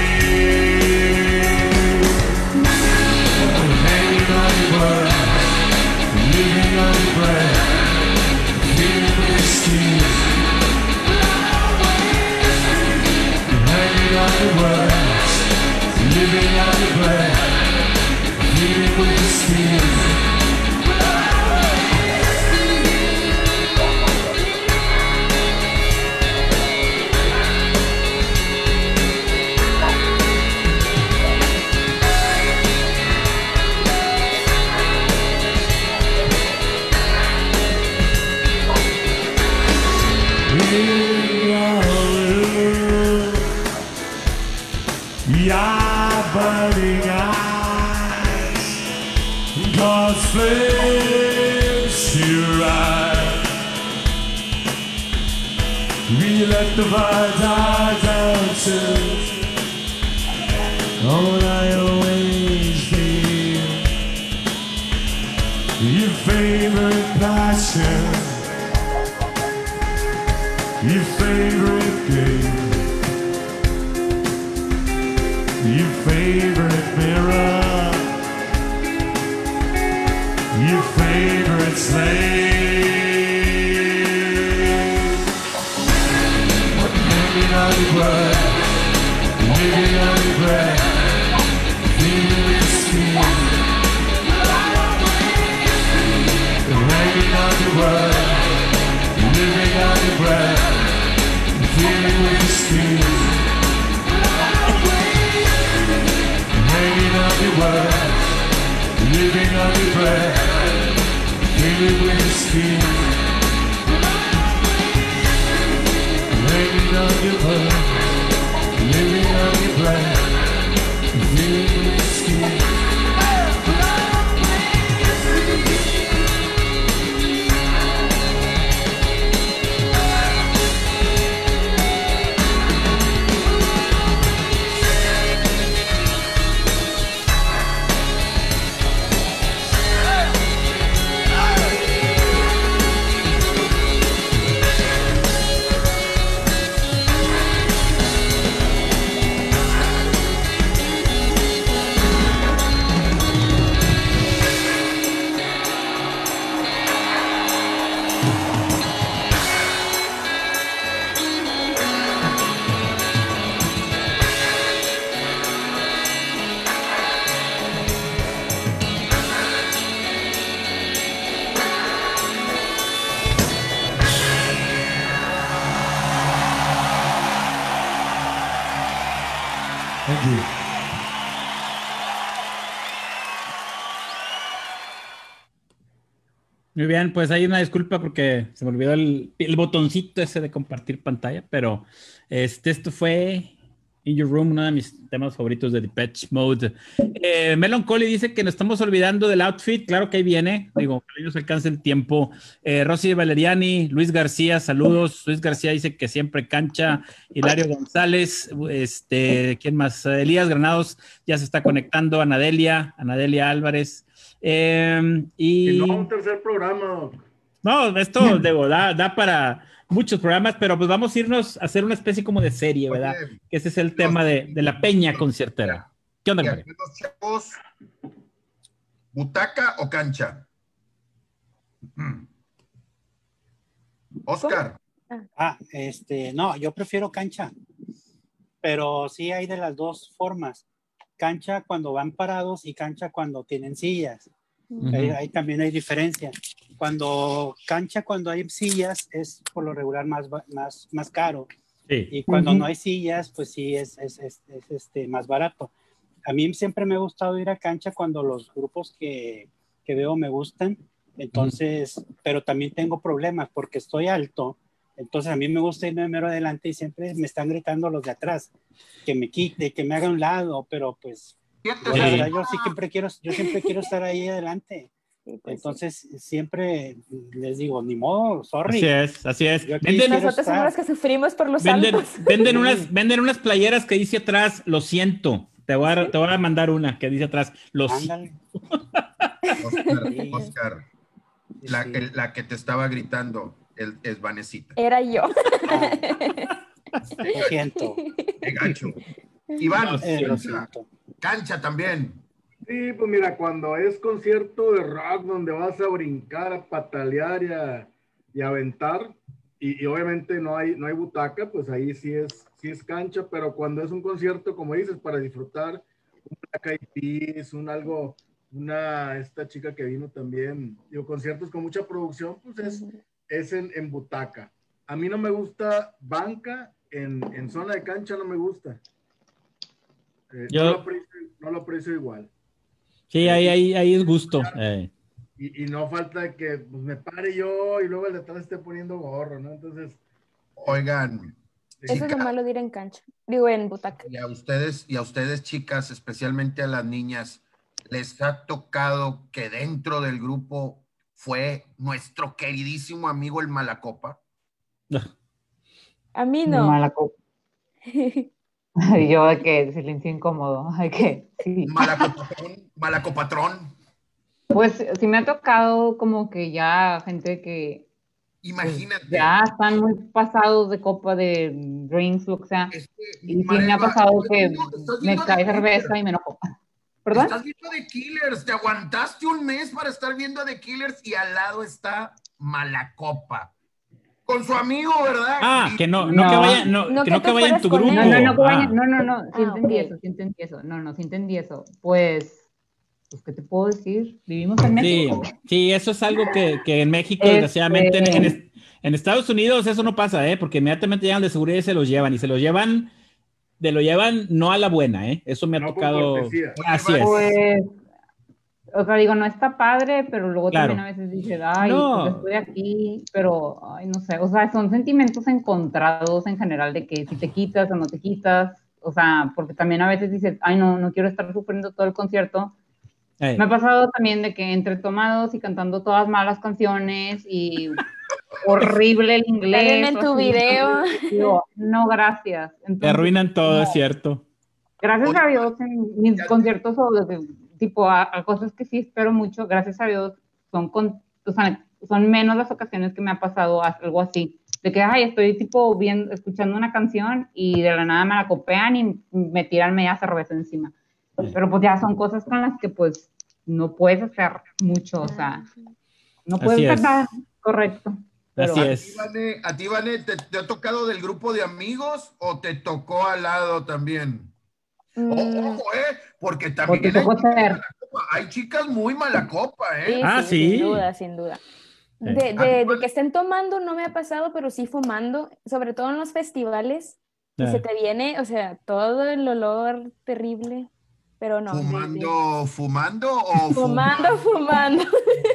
Hanging on your word, living on your breath, feeling with your skin. Hanging on your words, living on your breath, feeling with your skin. Your burning eyes cause flames to rise. We let the fire die down to all I always feel. Your favorite passion, your favorite game. Living on your blood, living on your breath, feeling with the skin. Living on your blood, living on your breath, feeling with the skin. Hanging on your words, living on your breath, feeling with the skin. Hanging on your words, living on your breath, feeling with the skin. Thank you. Muy bien, pues hay una disculpa porque se me olvidó el botoncito ese de compartir pantalla, pero esto fue In Your Room, uno de mis temas favoritos de Depeche Mode. Melancholy dice que nos estamos olvidando del outfit, claro que ahí viene, digo, que ellos alcance el tiempo. Rosy Valeriani, Luis García, saludos. Luis García dice que siempre cancha. Hilario González, ¿quién más? Elías Granados ya se está conectando. Anadelia Álvarez. Y no un tercer programa, Doc. No, esto digo, da para muchos programas, pero pues vamos a irnos a hacer una especie como de serie, ¿verdad? Oye, Que ese es el tema de la peña conciertera. ¿Qué onda, y Mario? aquí los chavos, ¿butaca o cancha? Oscar. No, yo prefiero cancha, pero sí hay de las dos formas. Cancha cuando van parados y cancha cuando tienen sillas. Ahí también hay diferencia. Cuando hay sillas es por lo regular más caro. Sí. Y cuando no hay sillas, pues sí es más barato. A mí siempre me ha gustado ir a cancha cuando los grupos que veo me gustan. Entonces, pero también tengo problemas porque estoy alto. Entonces a mí me gusta irme mero adelante y siempre me están gritando los de atrás que me quite, que me haga un lado, pero pues yo, la verdad, yo siempre quiero estar ahí adelante. Sí, pues, entonces siempre les digo, ni modo, sorry. Así es. Yo aquí quiero nosotros somos estar. los que sufrimos por los Venden, altos. venden unas playeras que dice atrás, lo siento. Te voy a mandar una que dice atrás, lo siento. Ándale. Oscar, la que te estaba gritando es Vanesita. Era yo. Lo siento. Qué gacho. Iván, Lo siento. cancha también. Sí, pues mira, cuando es concierto de rock donde vas a brincar, a patalear y a aventar, y obviamente no hay butaca, pues ahí sí es cancha, pero cuando es un concierto, como dices, para disfrutar, un Black Eyed Peas, esta chica que vino también, digo, conciertos con mucha producción, pues es en butaca. A mí no me gusta banca, en zona de cancha no me gusta. No lo aprecio igual. Sí, ahí es gusto. Y no falta que pues, me pare yo y luego el de atrás esté poniendo gorro, ¿no? Entonces, Oigan, Eso es lo chicas, malo de ir en cancha. Digo, en butaca. y a ustedes, chicas, especialmente a las niñas, les ha tocado que dentro del grupo fue nuestro queridísimo amigo el Malacopa. A mí no. Mala copa. Yo de que silencio incómodo. Ay, que sí. Malacopatrón. Pues sí me ha tocado como que ya gente que Imagínate. ya están muy pasados de copa de drinks, lo que sea. Y sí me ha Mareva, pasado que estás me viendo cae The cerveza Killers. y me enojo. ¿Perdón? Estás viendo The Killers, te aguantaste un mes para estar viendo The Killers y al lado está Malacopa. con su amigo, ¿verdad? Ah, Y- que no No. que vaya, no, No que que no que tú vaya en fueras tu con grupo. él. No, sí Ah, entendí ok. eso, sí entendí eso. No, sí entendí eso. Pues, ¿qué te puedo decir? Vivimos en México. Sí, eso es algo que en México, Este- desgraciadamente, en Estados Unidos eso no pasa, porque inmediatamente llegan de seguridad y se los llevan, lo llevan no a la buena, Eso me ha No con tocado. cortesía. Así es, Pues, o sea, digo, no está padre, pero luego también claro. a veces dices, ay, pues No, estoy aquí, pero, ay, no sé, o sea, son sentimientos encontrados en general de que si te quitas o no te quitas, o sea, porque también a veces dices, ay, no quiero estar sufriendo todo el concierto. Me ha pasado también de que entre tomados y cantando todas malas canciones y horrible el Salen inglés, en o tu así, video. digo, no, gracias. te Entonces, arruinan todo, como, es cierto. gracias Oye, a Dios, en mis ya- conciertos o tipo a cosas que sí espero mucho, gracias a Dios, o sea, son menos las ocasiones que me ha pasado algo así. De que, ay, estoy tipo escuchando una canción y de la nada me la copian y me tiran media cerveza encima. Pero pues ya son cosas con las que pues no puedes hacer mucho, o sea, no Así puedes es. cantar, correcto. Pero, Así ¿A ti, es. A ti, Vane, te ha tocado del grupo de amigos o te tocó al lado también? Ojo, porque o te también hay tocó chicas ser. mala copa, hay chicas muy mala copa, Sí, Ah, sí, sin sí. duda, sin duda. Sí. De que estén tomando no me ha pasado, pero sí fumando, sobre todo en los festivales, y se te viene, o sea, todo el olor terrible, pero no. ¿Fumando o Fumando. fumando?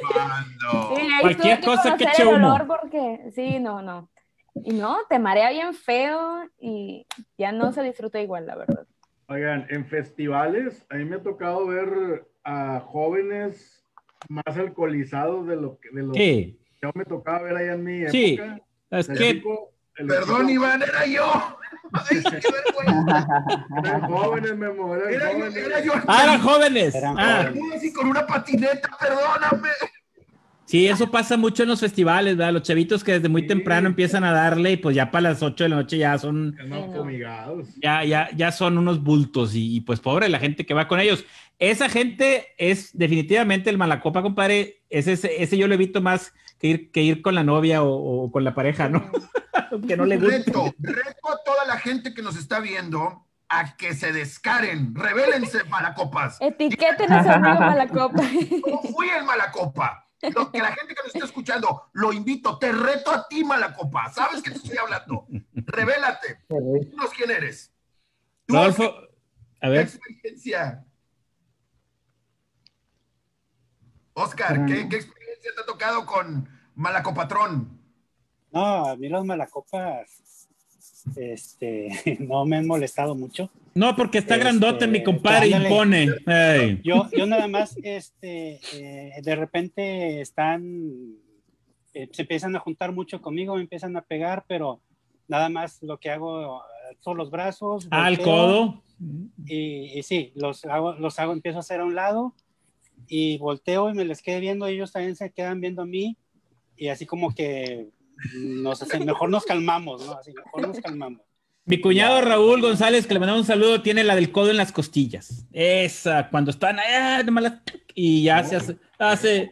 Sí, ahí tuve Cualquier que cosa que conocer eche el olor humo. porque, sí, no. Y no, te marea bien feo y ya no se disfruta igual, la verdad. Oigan, en festivales, a mí me ha tocado ver a jóvenes más alcoholizados de lo que Sí, yo me tocaba ver allá en mi sí. época. Es El que chico- el Perdón, chico- Iván, era yo. Ay, qué vergüenza. Eran jóvenes, Memo, eran Era yo, jóvenes. era yo. eran jóvenes. Eran Yo así con una patineta, perdóname. Sí, eso pasa mucho en los festivales, ¿verdad? Los chavitos que desde muy Sí. temprano empiezan a darle y pues ya para las 8 de la noche ya son, Andan no. fumigados. ya son unos bultos y pues pobre la gente que va con ellos. Esa gente es definitivamente el malacopa, compadre. Ese yo lo evito más que ir con la novia o con la pareja, ¿no? Que no le guste. Reto a toda la gente que nos está viendo a que se descaren, rebélense, malacopas. Etiqueten a su amigo Malacopa. Yo fui el malacopa. Lo que la gente que nos está escuchando, lo invito, te reto a ti, malacopa. ¿Sabes qué te estoy hablando? Revélate. Dinos quién eres. Tú, Rodolfo, a ¿qué ver. experiencia? Oscar, ¿qué experiencia te ha tocado con Malacopatrón? No, a mí los malacopas, no me han molestado mucho. No, porque está grandote, mi compadre, ándale. impone. Ey. Yo nada más, de repente se empiezan a juntar mucho conmigo, me empiezan a pegar, pero nada más lo que hago son los brazos. Al volteo, codo. Y sí, empiezo a hacer a un lado y volteo y me les quedé viendo, ellos también se quedan viendo a mí y así como que mejor nos calmamos, ¿no? Así, mejor nos calmamos. Mi cuñado Raúl González, que le mandamos un saludo, tiene la del codo en las costillas. Esa, cuando están allá, y ya se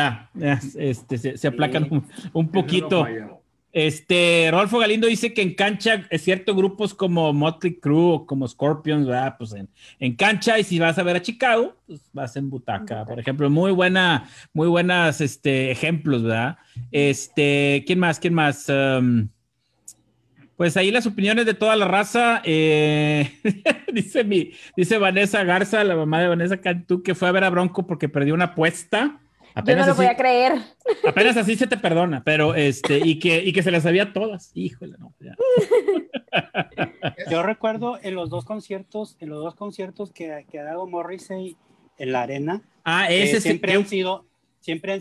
aplacan un poquito. Rodolfo Galindo dice que en cancha es cierto, grupos como Motley Crue o como Scorpions, ¿verdad? Pues en cancha, y si vas a ver a Chicago, pues vas en butaca, por ejemplo. Muy buenas ejemplos, ¿verdad? ¿Quién más? Pues ahí las opiniones de toda la raza. Dice Vanessa Garza, la mamá de Vanessa Cantú, que fue a ver a Bronco porque perdió una apuesta. Yo no lo voy a creer. Apenas así se te perdona, pero y que se las sabía todas. Híjole, no. Ya. Yo recuerdo en los dos conciertos que ha dado Morrissey en la arena. Siempre han sido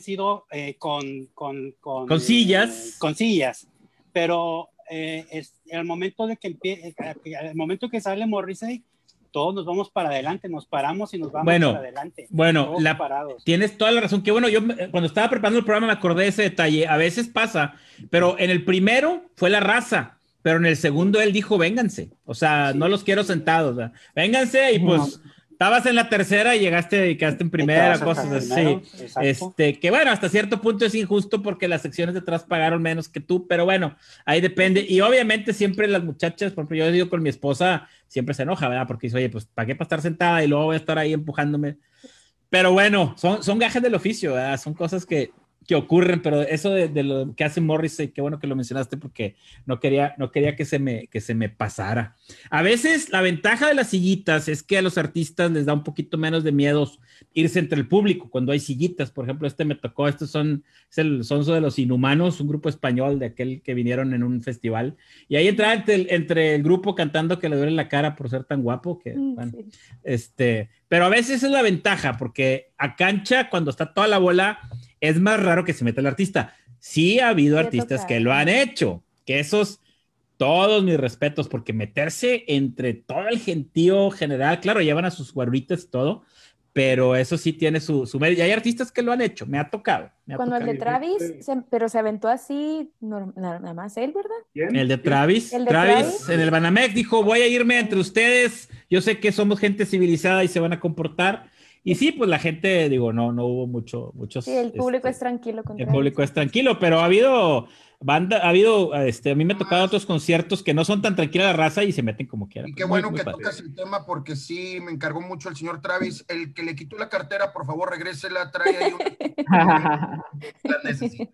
con sillas. Con sillas, pero al momento que sale Morrissey, todos nos vamos para adelante, nos paramos y nos vamos para adelante. Bueno, tienes toda la razón. Que bueno, yo cuando estaba preparando el programa me acordé de ese detalle. A veces pasa, pero en el primero fue la raza, pero en el segundo él dijo, vénganse. O sea, no los quiero sentados, ¿verdad? Vénganse y pues Estabas en la tercera y quedaste en primera, Te vas cosas hasta así. primero, exacto. Que bueno, hasta cierto punto es injusto porque las secciones de atrás pagaron menos que tú, pero bueno, ahí depende. Y obviamente siempre las muchachas, por ejemplo, yo digo con mi esposa, siempre se enoja, ¿verdad? Porque dice, oye, pues, ¿para qué para estar sentada y luego voy a estar ahí empujándome? Pero bueno, son gajes del oficio, ¿verdad? Son cosas que ocurren, pero eso de lo que hace Morrissey, qué bueno que lo mencionaste porque no quería que se me pasara. A veces la ventaja de las sillitas es que a los artistas les da un poquito menos de miedo irse entre el público cuando hay sillitas. Por ejemplo, me tocó, estos son el Sonso de los Inhumanos, un grupo español de aquel que vinieron en un festival, y ahí entraba entre el grupo cantando que le duele la cara por ser tan guapo, que bueno, Sí. pero a veces es la ventaja, porque a cancha, cuando está toda la bola, es más raro que se meta el artista. Sí ha habido Sí, ha artistas tocado. que lo han hecho, que esos, todos mis respetos, porque meterse entre todo el gentío general, claro, llevan a sus guaruritas y todo, pero eso sí tiene su mérito. Y hay artistas que lo han hecho, me ha tocado. Cuando el de tocado. Travis, pero se aventó así, nada más él, ¿verdad? ¿Quién? El de Travis, El de Travis Travis. en el Banamex dijo, voy a irme entre ustedes, yo sé que somos gente civilizada y se van a comportar. Y sí, pues la gente, digo, no hubo muchos. Sí, el público es tranquilo con El Travis. público es tranquilo, pero ha habido a mí me ha tocado otros conciertos que no son tan tranquila la raza y se meten como quieran. Y qué Muy, bueno muy que padre. tocas el tema porque sí me encargó mucho el señor Travis. El que le quitó la cartera, por favor, regrésela, trae ahí la necesito.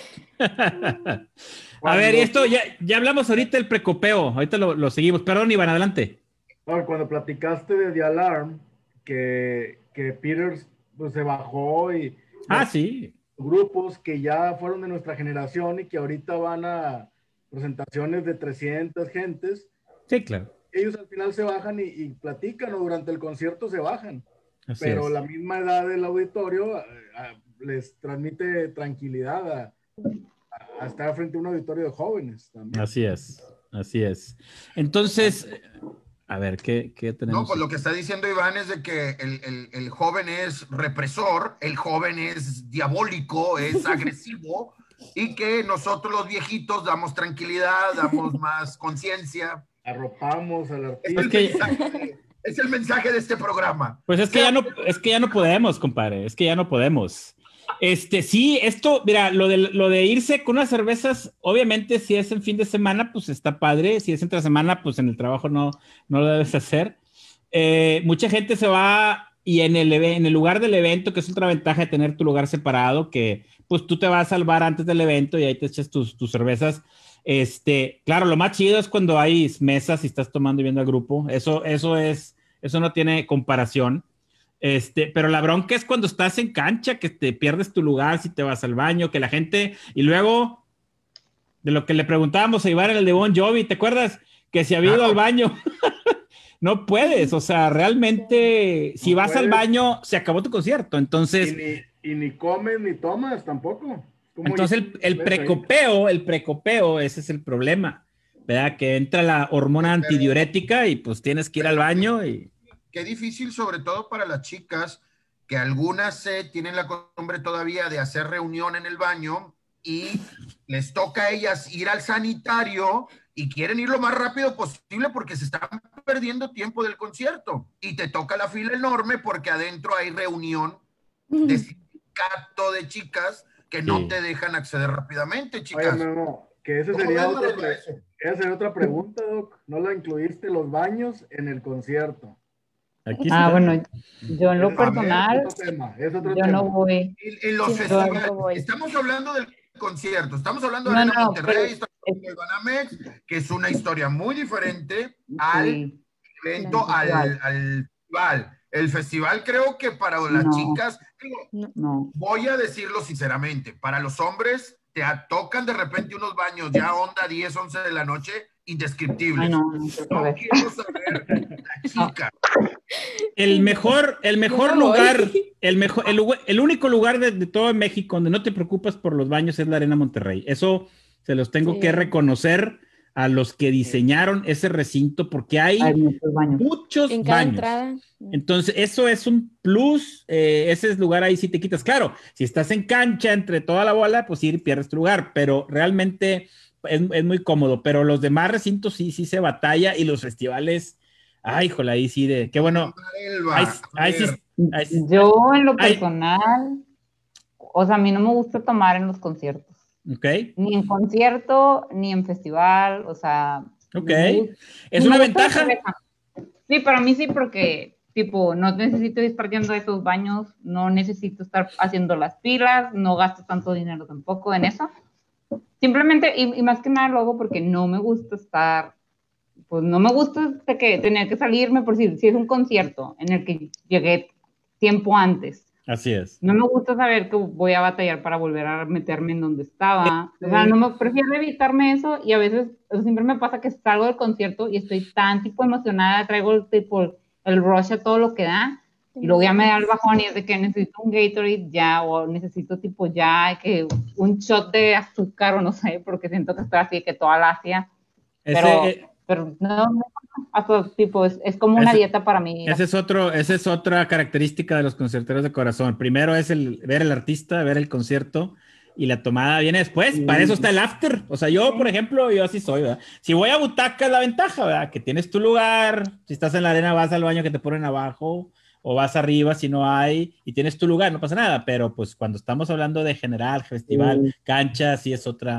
A ver, y esto ya hablamos ahorita del precopeo, ahorita lo seguimos. Perdón, Iván, adelante. Cuando platicaste de The Alarm, que Peters pues, se bajó y Sí. grupos que ya fueron de nuestra generación y que ahorita van a presentaciones de 300 gentes, Sí, claro. ellos al final se bajan y platican o durante el concierto se bajan. Así Pero es. la misma edad del auditorio les transmite tranquilidad a estar frente a un auditorio de jóvenes también. Así es. Entonces, a ver, ¿qué tenemos? No, pues lo que está diciendo Iván es de que el joven es represor, el joven es diabólico, es agresivo, y que nosotros los viejitos damos tranquilidad, damos más Arropamos al Es artista. es el mensaje de este programa. Pues es que ya no podemos, compadre, es que ya no podemos. Sí, esto, mira, lo de irse con unas cervezas, obviamente si es en fin de semana, pues está padre, si es entre semana, pues en el trabajo no lo debes hacer. Mucha gente se va y en el lugar del evento, que es otra ventaja de tener tu lugar separado, que pues tú te vas al bar antes del evento y ahí te echas tus cervezas. Claro, lo más chido es cuando hay mesas y estás tomando y viendo al grupo, eso no tiene comparación. Pero la bronca es cuando estás en cancha, que te pierdes tu lugar si te vas al baño, que la gente, y luego de lo que le preguntábamos a Iván en el de Bon Jovi, ¿te acuerdas? Que si había ido al baño, no puedes, o sea, realmente, si vas al baño, se acabó tu concierto, entonces... Y ni comes ni tomas tampoco. Entonces el precopeo, ese es el problema, ¿verdad? Que entra la hormona antidiurética y pues tienes que ir al baño y... Qué difícil, sobre todo para las chicas, que algunas tienen la costumbre todavía de hacer reunión en el baño y les toca a ellas ir al sanitario y quieren ir lo más rápido posible porque se están perdiendo tiempo del concierto. Y te toca la fila enorme porque adentro hay reunión de sindicato de chicas que no te dejan acceder rápidamente, chicas. Oye, no, que esa sería otra pregunta, Doc. ¿No la incluiste los baños en el concierto? Aquí está. Bueno, yo en lo personal, es otro yo tema. no voy. En los Sí, festivales, yo voy. estamos hablando del concierto, estamos hablando de No, Arena no, Monterrey, pero- estamos hablando de Banamex, que es una historia muy diferente al Sí. evento, Al al festival. El festival creo que para las No. chicas, digo, No. voy a decirlo sinceramente, para los hombres te tocan de repente unos baños ya onda 10, 11 de la noche, indescriptibles. Ay, no quiero No saber. quiero saber la chica. El mejor Yo no lugar, voy. el único lugar de todo México donde no te preocupas por los baños es la Arena Monterrey. Eso se los tengo Sí. que reconocer a los que diseñaron ese recinto porque hay Hay muchos baños. muchos En cada baños. entrada. Entonces, eso es un plus. Ese es lugar ahí si te quitas. Claro, si estás en cancha entre toda la bola, pues sí pierdes tu lugar, pero realmente es muy cómodo. Pero los demás recintos sí se batalla y los festivales Ay, híjole, ahí sí de, qué bueno. Marelva, Ahí, a ahí sí, ver, ahí sí- Yo en lo Ay. personal, o sea, a mí no me gusta tomar en los conciertos. ok, Ni en concierto, ni en festival, o sea, ok. no me gusta. Es Ni me una gusta la ventaja. cerveza. Sí, para mí sí, porque, tipo, no necesito estar yendo a esos baños, no necesito estar haciendo las pilas, no gasto tanto dinero tampoco en eso. Simplemente, y más que nada lo hago porque no me gusta estar, pues no me gusta que tener que salirme por si es un concierto en el que llegué tiempo antes. Así es. No me gusta saber que voy a batallar para volver a meterme en donde estaba. O sea, no me prefiero evitarme eso y a veces siempre me pasa que salgo del concierto y estoy tan tipo emocionada, traigo el tipo el rush a todo lo que da y luego ya me da el bajón y es de que necesito un Gatorade ya o necesito tipo ya que un shot de azúcar o no sé, porque siento que estoy así que toda la Asia. Ese, Pero no, hasta, tipo es como una ese- dieta para mí. esa es otra característica de los concierteros de corazón. Primero es ver el artista, ver el concierto y la tomada viene después. Para eso está el after. O sea, yo, por ejemplo, yo así soy, ¿verdad? Si voy a butaca es la ventaja, ¿verdad? Que tienes tu lugar. Si estás en la arena vas al baño que te ponen abajo o vas arriba si no hay y tienes tu lugar, no pasa nada. Pero pues cuando estamos hablando de general, festival, cancha, sí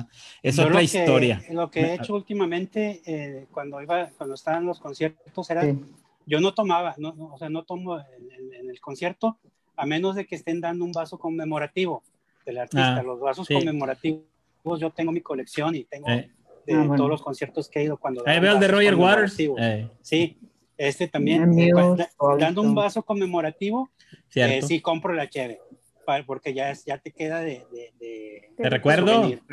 es Yo otra historia. lo que he hecho últimamente cuando estaban los conciertos era, yo no tomaba, o sea, no tomo en el concierto a menos de que estén dando un vaso conmemorativo del artista. Los vasos conmemorativos, yo tengo mi colección y tengo todos los conciertos que he ido cuando Ahí veo el de Roger Waters. Sí, también, dando un vaso conmemorativo, sí compro la cheve, porque ya te queda de recuerdo. Ahí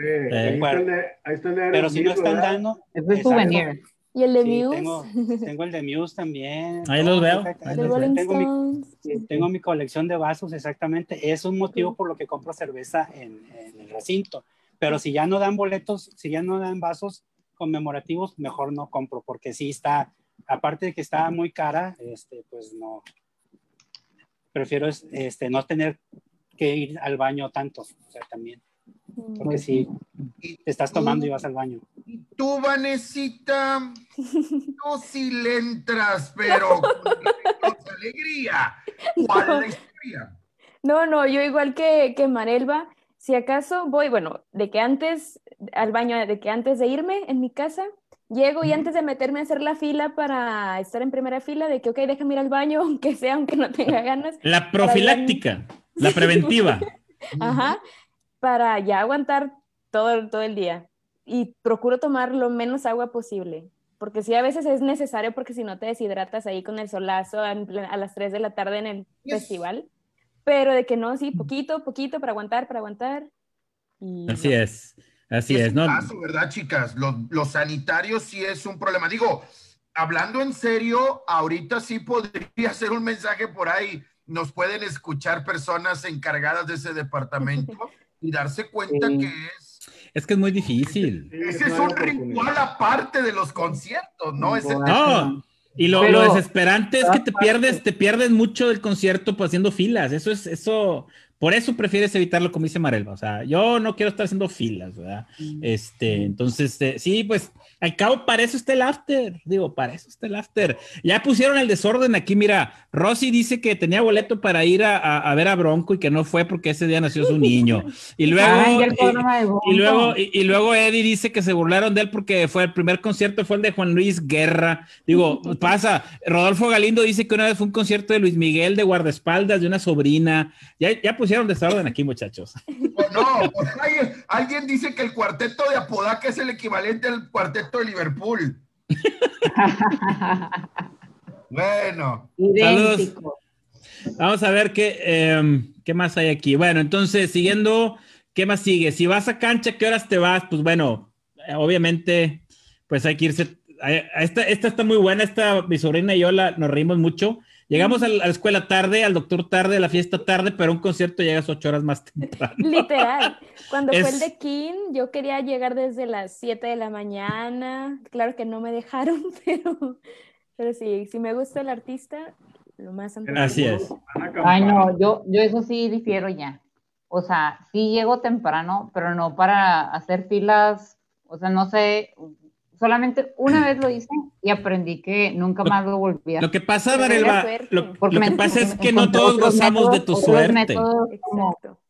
está el de pero si no están ¿verdad? dando, Es de souvenir. Y el de sí, Muse. tengo el de Muse también. Ahí los veo. De Rolling Stones. Tengo mi colección de vasos, exactamente. Es un motivo por lo que compro cerveza en el recinto. Pero si ya no dan boletos, si ya no dan vasos conmemorativos, mejor no compro, porque sí está, aparte de que está muy cara, pues no. Prefiero no tener que ir al baño tanto, o sea, también. Porque si te estás tomando y vas al baño. Y tú, Vanesita, tú sí le entras, pero con alegría. ¿Cuál es la historia? No, yo igual que Marelva, si acaso voy, bueno, de que antes de irme en mi casa, llego y antes de meterme a hacer la fila para estar en primera fila, de que, ok, déjame ir al baño, aunque no tenga ganas. La profiláctica, la preventiva. Ajá, para ya aguantar todo el día. Y procuro tomar lo menos agua posible, porque sí, a veces es necesario, porque si no te deshidratas ahí con el solazo a las 3 de la tarde en el festival. Pero de que no, sí, poquito para aguantar. Y Así es, un ¿no? caso, ¿verdad, chicas? Los sanitarios sí es un problema. Digo, hablando en serio, ahorita sí podría ser un mensaje por ahí. Nos pueden escuchar personas encargadas de ese departamento y darse cuenta que es que es muy difícil. ese es un ritual aparte de los conciertos, ¿no? No, y lo desesperante es que te pierdes mucho del concierto pues, haciendo filas. Por eso prefieres evitarlo, como dice Marelva. O sea, yo no quiero estar haciendo filas, ¿verdad? Entonces, sí, pues, al cabo, para eso está el after. Ya pusieron el desorden aquí. Mira, Rosy dice que tenía boleto para ir a ver a Bronco y que no fue porque ese día nació su niño. Y luego Eddie dice que se burlaron de él porque el primer concierto fue el de Juan Luis Guerra. Digo, pasa. Rodolfo Galindo dice que una vez fue un concierto de Luis Miguel de guardaespaldas de una sobrina. Ya pusieron desorden aquí, muchachos. No, alguien dice que el cuarteto de Apodaca es el equivalente al cuarteto de Liverpool. Bueno. Saludos. Vamos a ver qué más hay aquí. Bueno, entonces, siguiendo, ¿qué más sigue? Si vas a cancha, ¿qué horas te vas? Pues bueno, obviamente, pues hay que irse. Esta está muy buena, mi sobrina y yo nos reímos mucho. Llegamos a la escuela tarde, al doctor tarde, a la fiesta tarde, pero a un concierto llegas 8 horas más temprano. Literal. Cuando fue el de King, yo quería llegar desde las 7 de la mañana. Claro que no me dejaron, pero sí, si me gusta el artista, lo más antes. Así es. Ay, no, yo eso sí difiero ya. O sea, sí llego temprano, pero no para hacer filas, o sea, no sé, solamente una vez lo hice y aprendí que nunca más lo volví a Lo que pasa, Pero Marelva, era suerte. lo Porque que me pasa es que no encontré todos otros gozamos de métodos, tu otros suerte. métodos como- Exacto.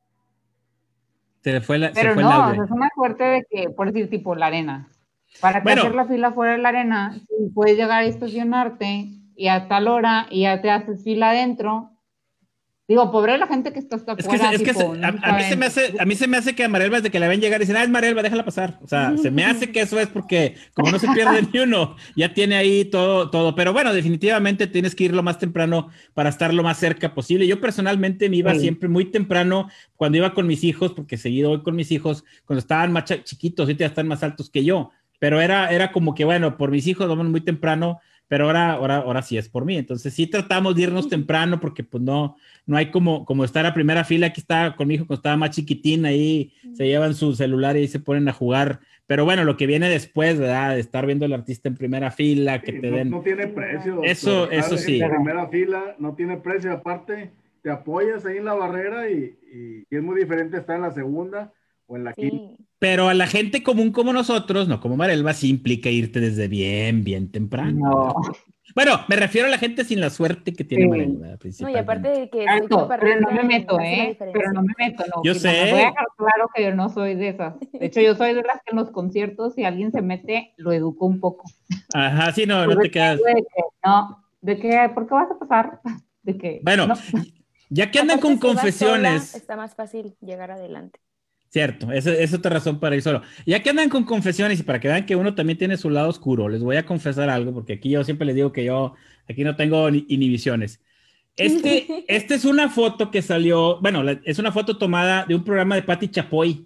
Se Pero fue el no, o audio. sea, es una suerte de que, por decir, tipo la arena. ¿Para qué Bueno. hacer la fila fuera de la arena? Si puedes llegar a estacionarte y a tal hora y ya te haces fila adentro. Digo, pobre la gente que está hasta Es que, afuera, es que tipo, no a mí se me hace que a Marelva desde que la ven llegar dicen, es Marelva, déjala pasar. O sea, se me hace que eso es porque como no se pierde ni uno, ya tiene ahí todo. Pero bueno, definitivamente tienes que ir lo más temprano para estar lo más cerca posible. Yo personalmente me iba siempre muy temprano cuando iba con mis hijos, porque seguido voy con mis hijos cuando estaban más chiquitos, ahorita ya están más altos que yo. Pero era como que, bueno, por mis hijos vamos muy temprano, pero ahora sí es por mí. Entonces sí tratamos de irnos temprano porque pues no hay como estar a primera fila. Aquí estaba con mi hijo cuando estaba más chiquitín, ahí se llevan su celular y se ponen a jugar. Pero bueno, lo que viene después, ¿verdad? De estar viendo al artista en primera fila, que Sí, te den... no tiene precio, doctor. Eso Estar sí. En primera fila no tiene precio. Aparte, te apoyas ahí en la barrera y es muy diferente estar en la segunda o en la quinta. Sí. Pero a la gente común como nosotros, no como Marelva, sí implica irte desde bien temprano. No. Bueno, me refiero a la gente sin la suerte que tiene Sí. Marelva, No, y principalmente. aparte de que soy Exacto, pero no chaparrita, me meto, hace la ¿eh? diferencia. Pero no me meto, no. Yo que sé. nomás voy a dejar claro que yo no soy de esas. De hecho, yo soy de las que en los conciertos, si alguien se mete, lo educo un poco. Ajá, sí, no Porque te quedas. de que, no, de que, ¿por qué vas a pasar? De que, Bueno, no. ya que andan Aparte, con si vas sola, confesiones, está más fácil llegar adelante. cierto, esa es otra razón para ir solo. Ya que andan con confesiones y para que vean que uno también tiene su lado oscuro, les voy a confesar algo, porque aquí yo siempre les digo que yo aquí no tengo inhibiciones. Este es una foto que salió, bueno, es una foto tomada de un programa de Pati Chapoy.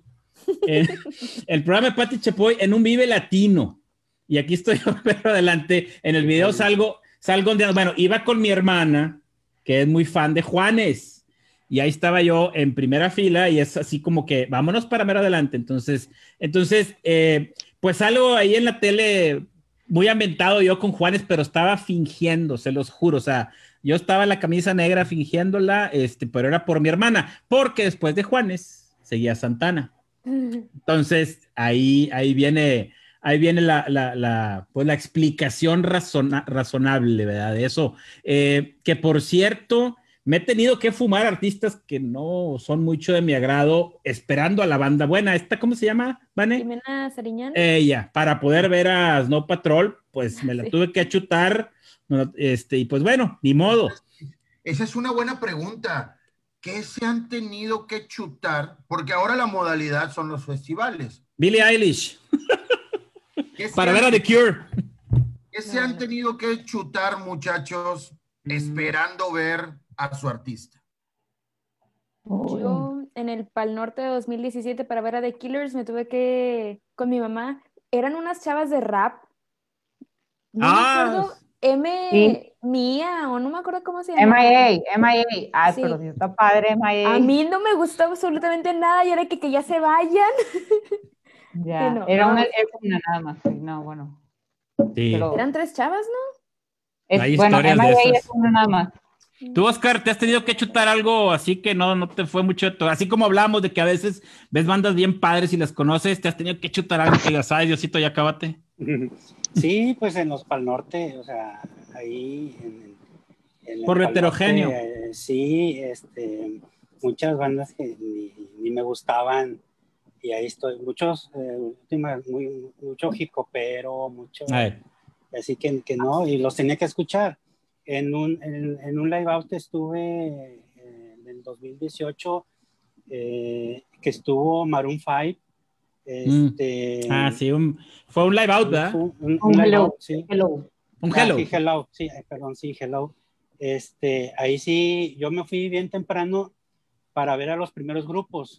El programa de Pati Chapoy en un Vive Latino. Y aquí estoy yo, pero adelante. En el video salgo bueno, iba con mi hermana, que es muy fan de Juanes. Y ahí estaba yo en primera fila y es así como que vámonos para mero adelante. Entonces pues algo ahí en la tele muy ambientado yo con Juanes, pero estaba fingiendo, se los juro. O sea, yo estaba en la camisa negra fingiéndola, pero era por mi hermana, porque después de Juanes seguía Santana. Entonces ahí viene pues la explicación razonable, ¿verdad? De eso. Que por cierto, me he tenido que fumar artistas que no son mucho de mi agrado, esperando a la banda buena. ¿Esta cómo se llama, Vane? Jimena Sariñán. Ella, para poder ver a Snow Patrol, pues me la Sí. tuve que chutar, y pues bueno, ni modo. Esa es una buena pregunta. ¿Qué se han tenido que chutar? Porque ahora la modalidad son los festivales. Billie Eilish, ¿Qué se para han- ver a The Cure. ¿Qué se han tenido que chutar, muchachos, esperando ver a su artista? Yo en el Pal Norte de 2017 para ver a The Killers me tuve que, con mi mamá, eran unas chavas de rap. No me acuerdo, Sí. Mía, o no me acuerdo cómo se llama. MIA. Ay, Sí. pero si está padre, MIA. A mí no me gustó absolutamente nada y era que ya se vayan. Ya, Sí, no, era no. una nada más. Sí, no, bueno. Sí. Pero Eran 3 chavas, ¿no? Hay bueno, historias de MIA esas. es una nada más. Tú, Oscar, ¿te has tenido que chutar algo así que no te fue mucho? Así como hablamos de que a veces ves bandas bien padres y las conoces, ¿te has tenido que chutar algo que digas, ay, Diosito, ya acábate? Sí, pues en los Pal Norte, o sea, ahí en el Por lo Pal heterogéneo. Norte, sí, muchas bandas que ni me gustaban y ahí estoy, mucho hip hopero, mucho, Ay, así que no, y los tenía que escuchar. En un live out estuve en el 2018, que estuvo Maroon 5. sí, fue un live out, ¿verdad? Un Un live hello. out, sí. Hello. Un hello. Sí, hello. Sí, perdón, sí, hello. Ahí sí, yo me fui bien temprano para ver a los primeros grupos.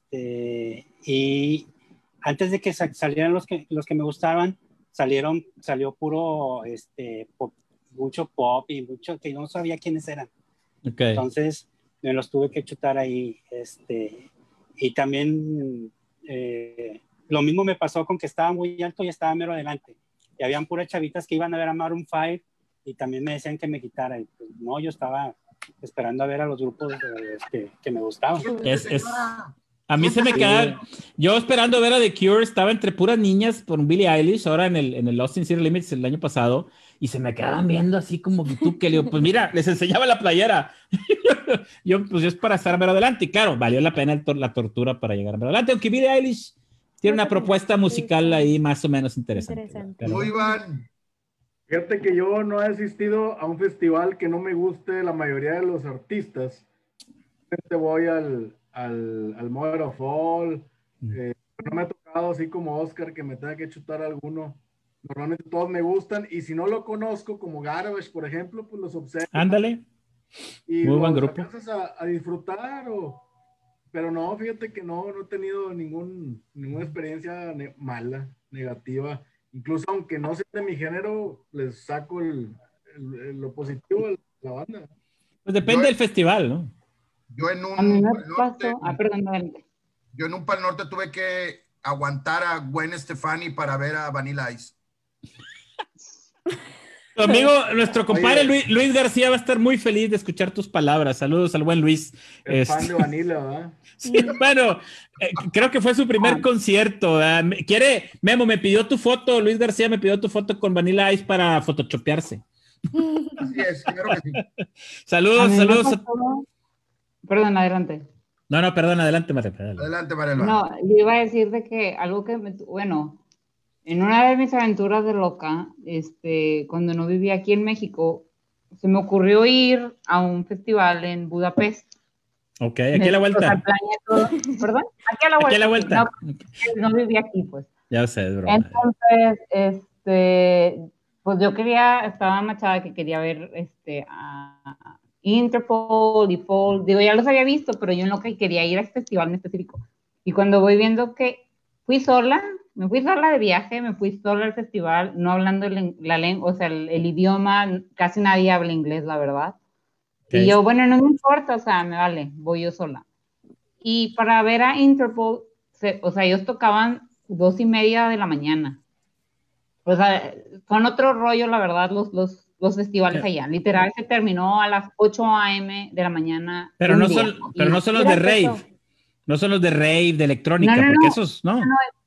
Y antes de que salieran los que me gustaban, salió puro mucho pop y mucho que yo no sabía quiénes eran. Okay. Entonces me los tuve que chutar ahí. Y también lo mismo me pasó con que estaba muy alto y estaba mero adelante. Y habían puras chavitas que iban a ver a Maroon 5 y también me decían que me quitara. Y pues, no, yo estaba esperando a ver a los grupos que me gustaban. Es A mí se me queda. Yo esperando ver a The Cure, estaba entre puras niñas por Billie Eilish, ahora en el Austin City Limits el año pasado, y se me quedaban viendo así como que tú, que le digo, pues mira, les enseñaba la playera. Pues yo es para estar ver adelante, y claro, valió la pena la tortura para llegar a ver adelante, aunque Billie Eilish tiene una propuesta musical ahí más o menos interesante. Interesante. Pero- Tú, Iván, Fíjate que yo no he asistido a un festival que no me guste la mayoría de los artistas. Realmente voy al Mother of All. No me ha tocado así como Oscar que me tenga que chutar alguno. Normalmente todos me gustan y si no lo conozco, como Garbage, por ejemplo, pues los observo Ándale, y muy buen los grupo. alcanzas a disfrutar. Pero no, fíjate que no he tenido ninguna experiencia mala, negativa. Incluso aunque no sea de mi género, les saco lo positivo de la banda. Pues depende Yo- del festival, ¿no? yo en A mí un me Pal Norte, pasó, perdón, adelante. yo en un Pal Norte tuve que aguantar a Gwen Stefani para ver a Vanilla Ice. Tu amigo, nuestro compadre Oye. Luis García va a estar muy feliz de escuchar tus palabras. Saludos al buen Luis. Es fan de Vanilla, ¿verdad? Sí, bueno, creo que fue su primer concierto. ¿Verdad? Memo, me pidió tu foto, Luis García me pidió tu foto con Vanilla Ice para photoshopearse. Así es, claro que sí. A Saludos, mí me saludos. pasó- Perdón, adelante. No, perdón, adelante, Mate. Adelante, Mariela. No, yo iba a decir de que algo que bueno, en una de mis aventuras de loca, cuando no vivía aquí en México, se me ocurrió ir a un festival en Budapest. Ok, aquí a la O sea, vuelta. planeé todo. ¿Perdón? Aquí a la vuelta. Aquí a la vuelta. No vivía aquí, pues. Ya sé, es broma. Entonces, pues yo estaba machada que quería ver a Interpol y Fall, digo, ya los había visto, pero yo en lo que quería ir a este festival en específico. Y cuando voy viendo que me fui sola de viaje, me fui sola al festival, no hablando la lengua, o sea, el idioma, casi nadie habla inglés, la verdad. Y yo, bueno, no me importa, o sea, me vale, voy yo sola. Y para ver a Interpol, o sea, ellos tocaban 2:30 de la mañana. O sea, son otro rollo, la verdad, los festivales allá. Literal, se terminó a las 8 a.m. de la mañana. Pero no son los de rave. No son los de rave, de electrónica, porque esos, ¿no?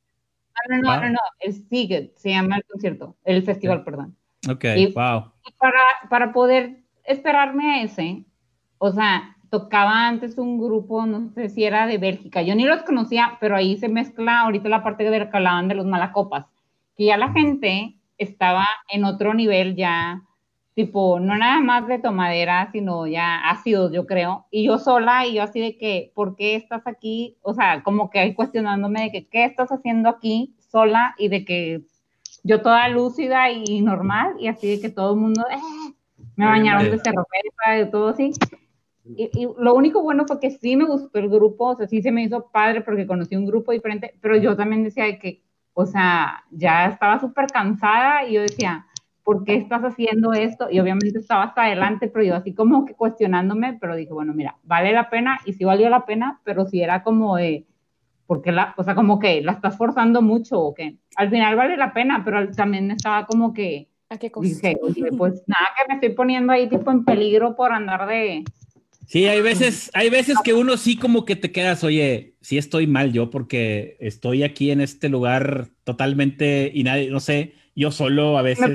No, el Siget se llama el concierto, el festival, perdón. Ok, Y wow. para poder esperarme a ese, o sea, tocaba antes un grupo, no sé si era de Bélgica, yo ni los conocía, pero ahí se mezcla ahorita la parte de que hablaban de los Malacopas, que ya la gente estaba en otro nivel ya, tipo, no nada más de tomadera, sino ya ácidos, yo creo, y yo sola, y yo así de que, ¿por qué estás aquí? O sea, como que ahí cuestionándome de que, ¿qué estás haciendo aquí sola? Y de que yo toda lúcida y normal, y así de que todo el mundo, me bañaron de cerropeta, de todo así. Y lo único bueno fue que sí me gustó el grupo, o sea, sí se me hizo padre porque conocí un grupo diferente, pero yo también decía de que, o sea, ya estaba súper cansada y yo decía, ¿por qué estás haciendo esto? Y obviamente estaba hasta adelante, pero yo así como que cuestionándome, pero dije, bueno, mira, vale la pena, y sí valió la pena, pero sí era como de, porque o sea, como que la estás forzando mucho o qué. Al final vale la pena, pero también estaba como que, ¿A qué costo? dije, oye, pues nada, que me estoy poniendo ahí tipo en peligro por andar de... Sí, hay veces que uno sí como que te quedas, oye, sí estoy mal yo porque estoy aquí en este lugar totalmente y nadie, no sé, yo solo a veces.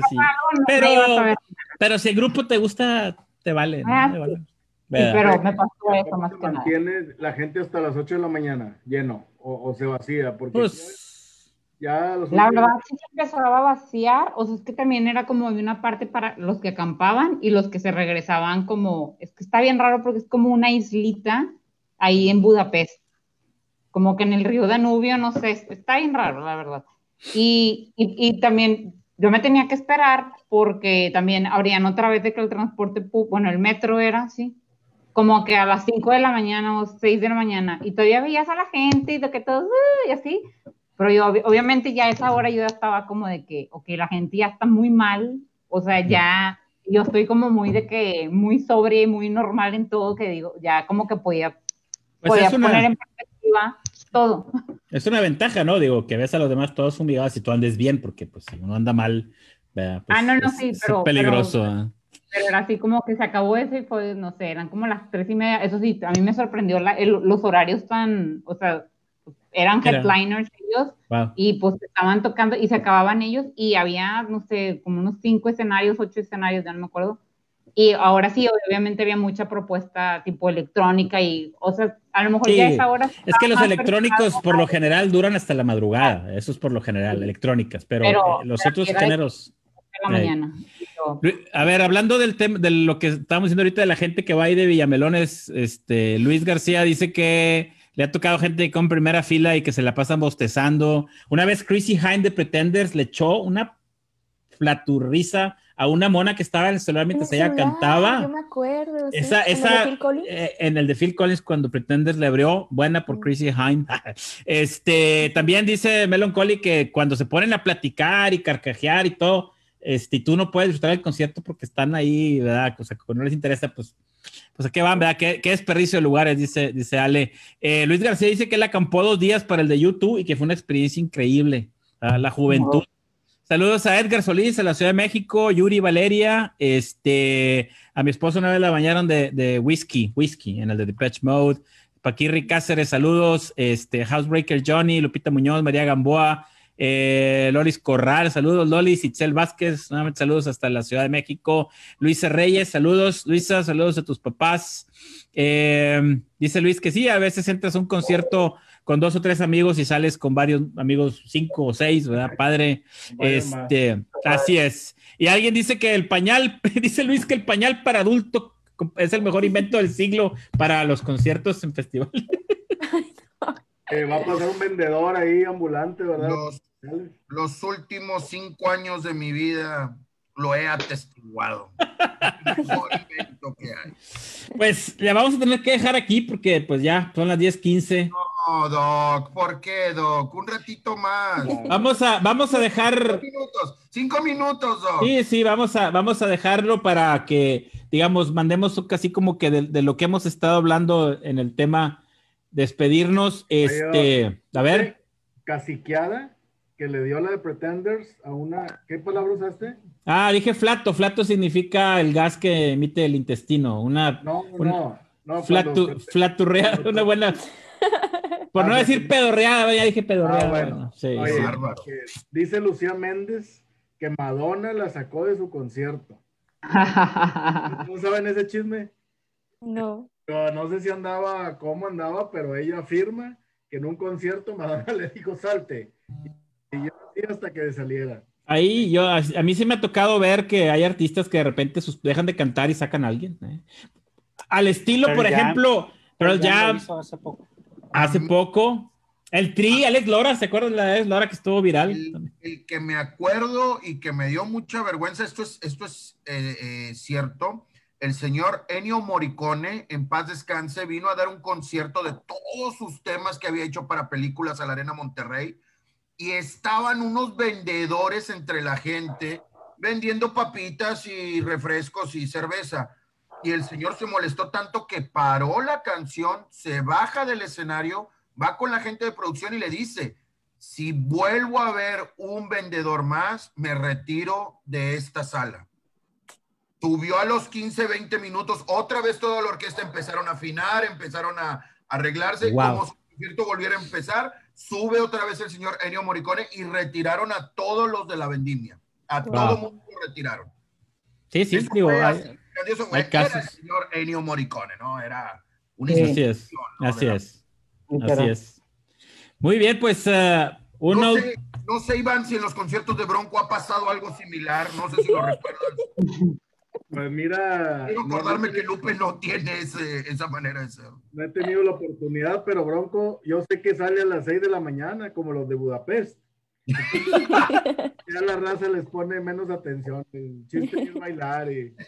Pero si el grupo te gusta, te vale. ¿No? Te vale. Sí, pero me pasó eso más que nada. Mantiene la gente hasta las 8 de la mañana lleno o se vacía porque Pues, ya los la últimos- verdad sí se empezaba a vaciar, o sea, es que también era como de una parte para los que acampaban y los que se regresaban como, es que está bien raro porque es como una islita ahí en Budapest, como que en el río Danubio, no sé, está bien raro, la verdad. Y también yo me tenía que esperar porque también abrían otra vez de que el transporte, bueno, el metro era así, como que a las 5 de la mañana o 6 de la mañana, y todavía veías a la gente y de que todos, y así, pero yo obviamente ya a esa hora yo ya estaba como de que, ok, la gente ya está muy mal, o sea, ya yo estoy como muy de que, muy sobria y muy normal en todo, que digo, ya como que podía poner en perspectiva todo. Es una ventaja, ¿no? Digo, que ves a los demás todos fumigados y tú andes bien, porque pues si uno anda mal, pues, Sí, es peligroso. Pero era así como que se acabó eso y fue, no sé, eran como las 3:30. Eso sí, a mí me sorprendió los horarios tan, o sea, eran Era. headliners ellos, Wow. y pues estaban tocando y se acababan ellos y había, no sé, como unos 5 escenarios, 8 escenarios, ya no me acuerdo. Y ahora sí, obviamente había mucha propuesta tipo electrónica y, o sea, a lo mejor ya a Sí, esa hora es que estaba los más electrónicos por lo general duran hasta la madrugada, personalizado, eso es por lo general, electrónicas, pero pero los aquí otros era de géneros. 8 de la mañana. Y yo, A ver, hablando del tema, de lo que estábamos diciendo ahorita de la gente que va ahí de Villamelones, Luis García dice que le ha tocado gente con primera fila y que se la pasan bostezando. Una vez Chrissy Hynde de Pretenders le echó una flaturriza a una mona que estaba en el celular En el mientras ella celular, yo cantaba. me acuerdo, sí. Esa, En el de Phil Collins. en el de Phil Collins, cuando Pretenders le abrió, buena por Chrissy Hynde. También dice Melancholy que cuando se ponen a platicar y carcajear y todo, y tú no puedes disfrutar el concierto porque están ahí, ¿verdad? O sea, cuando no les interesa, pues a qué van, ¿verdad? ¿Qué desperdicio de lugares, dice Ale. Luis García dice que él acampó 2 días para el de YouTube y que fue una experiencia increíble. La juventud. Saludos a Edgar Solís, a la Ciudad de México, Yuri Valeria, a mi esposo una vez la bañaron de whisky, en el de Depeche Mode. Paquirri Cáceres, saludos, Housebreaker Johnny, Lupita Muñoz, María Gamboa, Lolis Corral, saludos Lolis, Itzel Vázquez, nuevamente saludos hasta la Ciudad de México, Luisa Reyes, saludos, Luisa, saludos a tus papás. Dice Luis que sí, a veces entras a un concierto con 2 o 3 amigos y sales con varios amigos, 5 o 6, ¿verdad? Padre. Así es. Y alguien dice que el pañal, dice Luis que el pañal para adulto es el mejor invento del siglo para los conciertos en festival. Va a pasar un vendedor ahí ambulante, ¿verdad? Los últimos 5 años de mi vida lo he atestiguado. El mejor invento que hay. Pues le vamos a tener que dejar aquí porque pues ya son las 10:15. No, Doc, ¿por qué, Doc? Un ratito más. Vamos a dejar 5 minutos, Doc. Sí, vamos a dejarlo para que, digamos, mandemos casi como que de lo que hemos estado hablando en el tema, despedirnos. A ver. Caciqueada que le dio la de Pretenders a una, ¿qué palabra usaste? Dije flato. Flato significa el gas que emite el intestino. No, flaturreada, una buena. Por no decir pedorreada, ya dije pedorreada. Bueno. Sí, Oye, sí. Dice Lucía Méndez que Madonna la sacó de su concierto. ¿No saben ese chisme? No. No sé si cómo andaba, pero ella afirma que en un concierto Madonna le dijo salte. Y yo así hasta que saliera. Ahí a mí sí me ha tocado ver que hay artistas que de repente dejan de cantar y sacan a alguien. Al estilo, Pearl por Jam. ejemplo, Pearl Jam. Lo hizo Hace poco. El Tri, Alex Lora, ¿se acuerdan de la Alex Lora que estuvo viral? El que me acuerdo y que me dio mucha vergüenza, esto es cierto, el señor Ennio Morricone, en paz descanse, vino a dar un concierto de todos sus temas que había hecho para películas a la Arena Monterrey y estaban unos vendedores entre la gente vendiendo papitas y refrescos y cerveza. Y el señor se molestó tanto que paró la canción, se baja del escenario, va con la gente de producción y le dice, si vuelvo a ver un vendedor más, me retiro de esta sala. Subió a los 15, 20 minutos, otra vez toda la orquesta empezaron a afinar, empezaron a arreglarse, como si el concierto volviera a empezar, sube otra vez el señor Ennio Morricone y retiraron a todos los de la vendimia. A todo mundo lo retiraron. Sí, digo, hay casos. Era el señor Ennio Morricone, ¿no? Era un Así es. Muy bien, pues no sé, Iván, si en los conciertos de Bronco ha pasado algo similar, no sé si lo recuerdas. Pues mira, quiero acordarme que Lupe no tiene esa manera de ser. No he tenido la oportunidad, pero Bronco, yo sé que sale a las 6 de la mañana, como los de Budapest. Ya la raza les pone menos atención. El chiste es bailar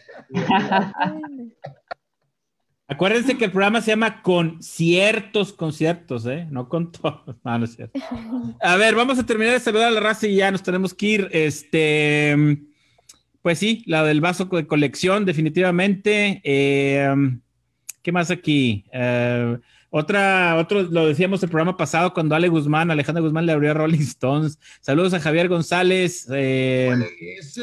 Acuérdense que el programa se llama Conciertos, no con todos. No es cierto. A ver, vamos a terminar de saludar a la raza y ya nos tenemos que ir. Pues sí, la del vaso de colección, definitivamente. ¿Qué más aquí? Otro, lo decíamos el programa pasado cuando Alejandra Guzmán le abrió a Rolling Stones. Saludos a Javier González.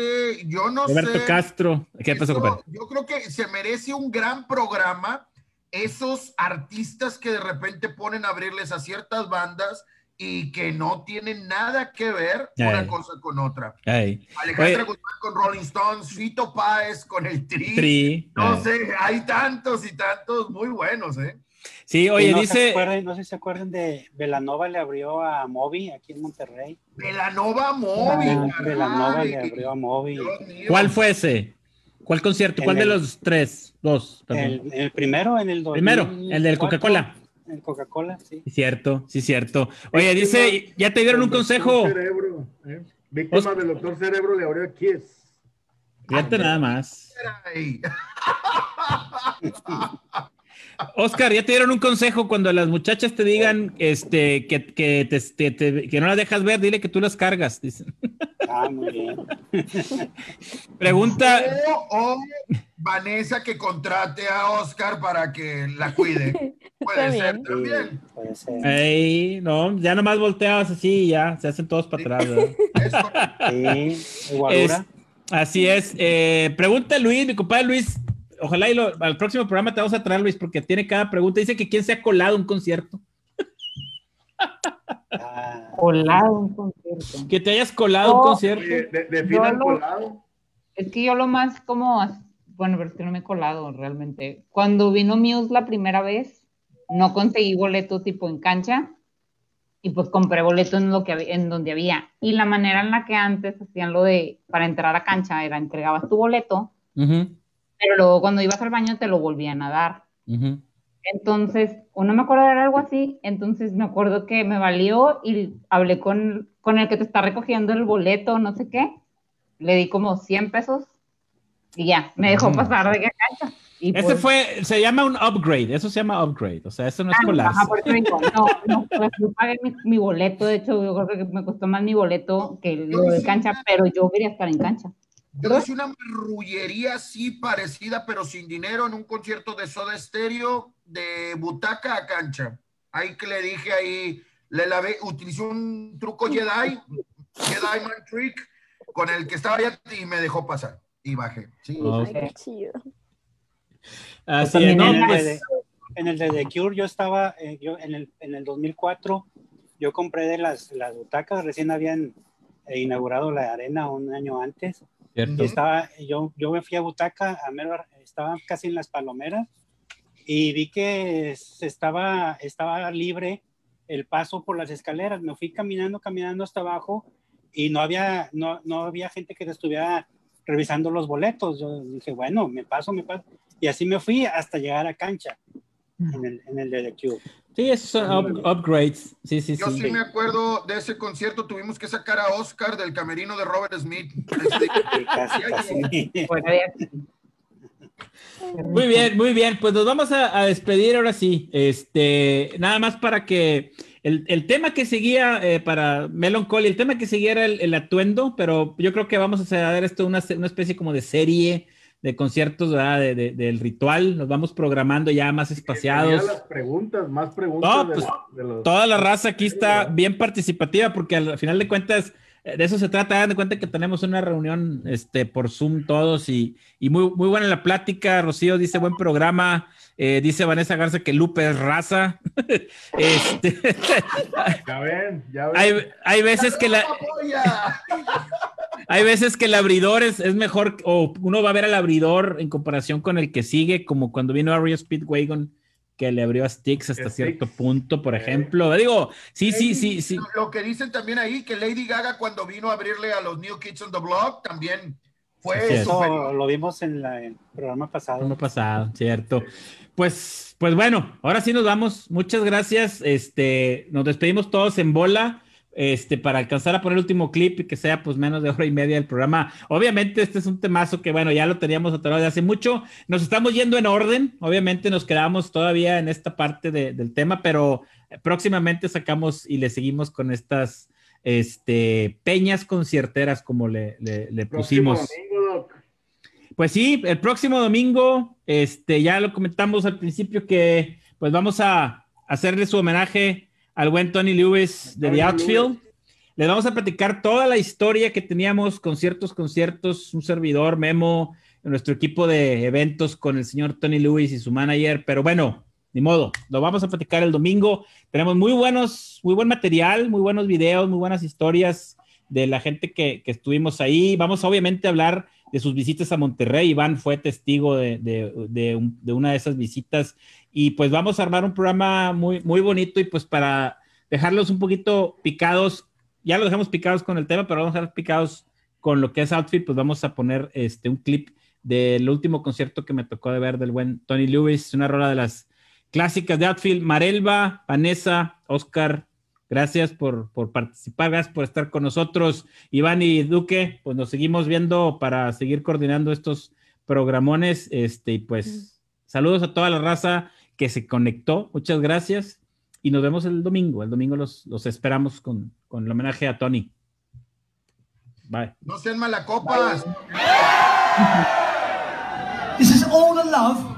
Yo no Roberto sé. Castro. ¿Qué pasó, compadre? Yo creo que se merece un gran programa esos artistas que de repente ponen a abrirles a ciertas bandas y que no tienen nada que ver una cosa con otra. Alejandra Guzmán con Rolling Stones, Fito Páez con el Tri. No sé, hay tantos y tantos muy buenos, ¿eh? Sí, oye, no dice... no sé si se acuerdan de Belanova, le abrió a Moby aquí en Monterrey. Belanova Moby. Belanova le abrió a Moby. ¿Cuál fue ese? ¿Cuál concierto? ¿Cuál de los tres? Dos, perdón. El primero, en el 2004. Primero, el del Coca-Cola. El Coca-Cola, sí. Cierto, sí, cierto. Oye, dice, ¿ya te dieron un consejo? Cerebro, Víctima del Doctor Cerebro le abrió a Kiss. Fíjate nada más. Oscar, ya te dieron un consejo cuando las muchachas te digan que no las dejas ver, dile que tú las cargas, dicen. Muy bien. Pregunta. O Vanessa que contrate a Oscar para que la cuide. Puede ser también. Puede ser. Ey, no, ya nomás volteabas así y ya, se hacen todos para atrás, ¿verdad? Sí, guardura. Así es. Pregunta Luis, mi compadre Luis. Ojalá al próximo programa te vamos a traer, Luis, porque tiene cada pregunta. Dice que quién se ha colado un concierto. Colado un concierto. Que te hayas colado un concierto. Definan colado. Es que yo lo más como... Bueno, pero es que no me he colado realmente. Cuando vino Muse la primera vez, no conseguí boleto tipo en cancha. Y pues compré boleto en donde había. Y la manera en la que antes hacían lo de... Para entrar a cancha era entregabas tu boleto... Pero luego cuando ibas al baño te lo volvían a dar. Entonces, o no me acuerdo, era algo así. Entonces me acuerdo que me valió y hablé con el que te está recogiendo el boleto, no sé qué. Le di como 100 pesos y ya, me dejó pasar de cancha. Y ese se llama un upgrade, eso se llama upgrade, o sea, eso no es colarse. Por eso digo, no, pues yo pagué mi boleto, de hecho yo creo que me costó más mi boleto que lo de cancha, pero yo quería estar en cancha. Yo hice una marrullería así parecida, pero sin dinero, en un concierto de Soda Stereo, de butaca a cancha. Ahí que le dije ahí, le lavé, utilicé un truco Jedi Mind Trick, con el que estaba allá y me dejó pasar. Y bajé. Sí. Qué chido. Así es, ¿no? En el de The Cure yo estaba, yo en el 2004, yo compré de las butacas, recién habían inaugurado la arena un año antes. Cierto. Yo me fui a butaca, estaba casi en las palomeras y vi que estaba libre el paso por las escaleras. Me fui caminando hasta abajo y no había gente que te estuviera revisando los boletos. Yo dije, bueno, me paso. Y así me fui hasta llegar a cancha en el de The Cube. Sí, esos son upgrades. Sí. Yo sí me acuerdo de ese concierto. Tuvimos que sacar a Oscar del camerino de Robert Smith. Casi. Muy bien. Pues nos vamos a despedir ahora sí. Nada más para que el tema que seguía para Melancholy, el tema que seguía era el atuendo, pero yo creo que vamos a hacer esto una especie como de serie de conciertos, ¿verdad? Del ritual. Nos vamos programando ya más espaciados. Más preguntas. Toda la raza aquí está bien participativa porque al final de cuentas de eso se trata. Hagan de cuenta que tenemos una reunión por Zoom todos y muy, muy buena la plática. Rocío dice buen programa. Dice Vanessa Garza que Lupe es raza. Ya ven. Hay veces que hay veces que el abridor es mejor, o uno va a ver al abridor en comparación con el que sigue, como cuando vino R.E.O. Speedwagon, que le abrió a Styx hasta cierto punto, por ejemplo. Digo, sí. Lo que dicen también ahí, que Lady Gaga cuando vino a abrirle a los New Kids on the Block, también fue eso. Lo vimos en el programa pasado. Cierto. Pues bueno, ahora sí nos vamos. Muchas gracias. Nos despedimos todos en bola. Para alcanzar a poner el último clip y que sea pues menos de hora y media del programa. Obviamente este es un temazo que bueno, ya lo teníamos atorado de hace mucho. Nos estamos yendo en orden, obviamente nos quedamos todavía en esta parte del tema, pero próximamente sacamos y le seguimos con estas peñas concierteras como le pusimos. Domingo, Doc. Pues sí, el próximo domingo, ya lo comentamos al principio que pues vamos a hacerle su homenaje al buen Tony Lewis de The Outfield. Les vamos a platicar toda la historia que teníamos, conciertos, un servidor, Memo, nuestro equipo de eventos con el señor Tony Lewis y su manager, pero bueno, ni modo, lo vamos a platicar el domingo. Tenemos muy buen material, muy buenos videos, muy buenas historias de la gente que estuvimos ahí. Vamos obviamente a hablar de sus visitas a Monterrey. Iván fue testigo de una de esas visitas y pues vamos a armar un programa muy, muy bonito y pues para dejarlos un poquito picados, ya lo dejamos picados con el tema, pero vamos a dejar picados con lo que es Outfield, pues vamos a poner un clip del último concierto que me tocó de ver del buen Tony Lewis, una rola de las clásicas de Outfield. Marelva, Vanessa, Oscar, gracias por participar, gracias por estar con nosotros. Iván y Duque, pues nos seguimos viendo para seguir coordinando estos programones. Y pues saludos a toda la raza que se conectó. Muchas gracias. Y nos vemos el domingo. El domingo los esperamos con el homenaje a Tony. Bye. No sean malacopas. This is all the love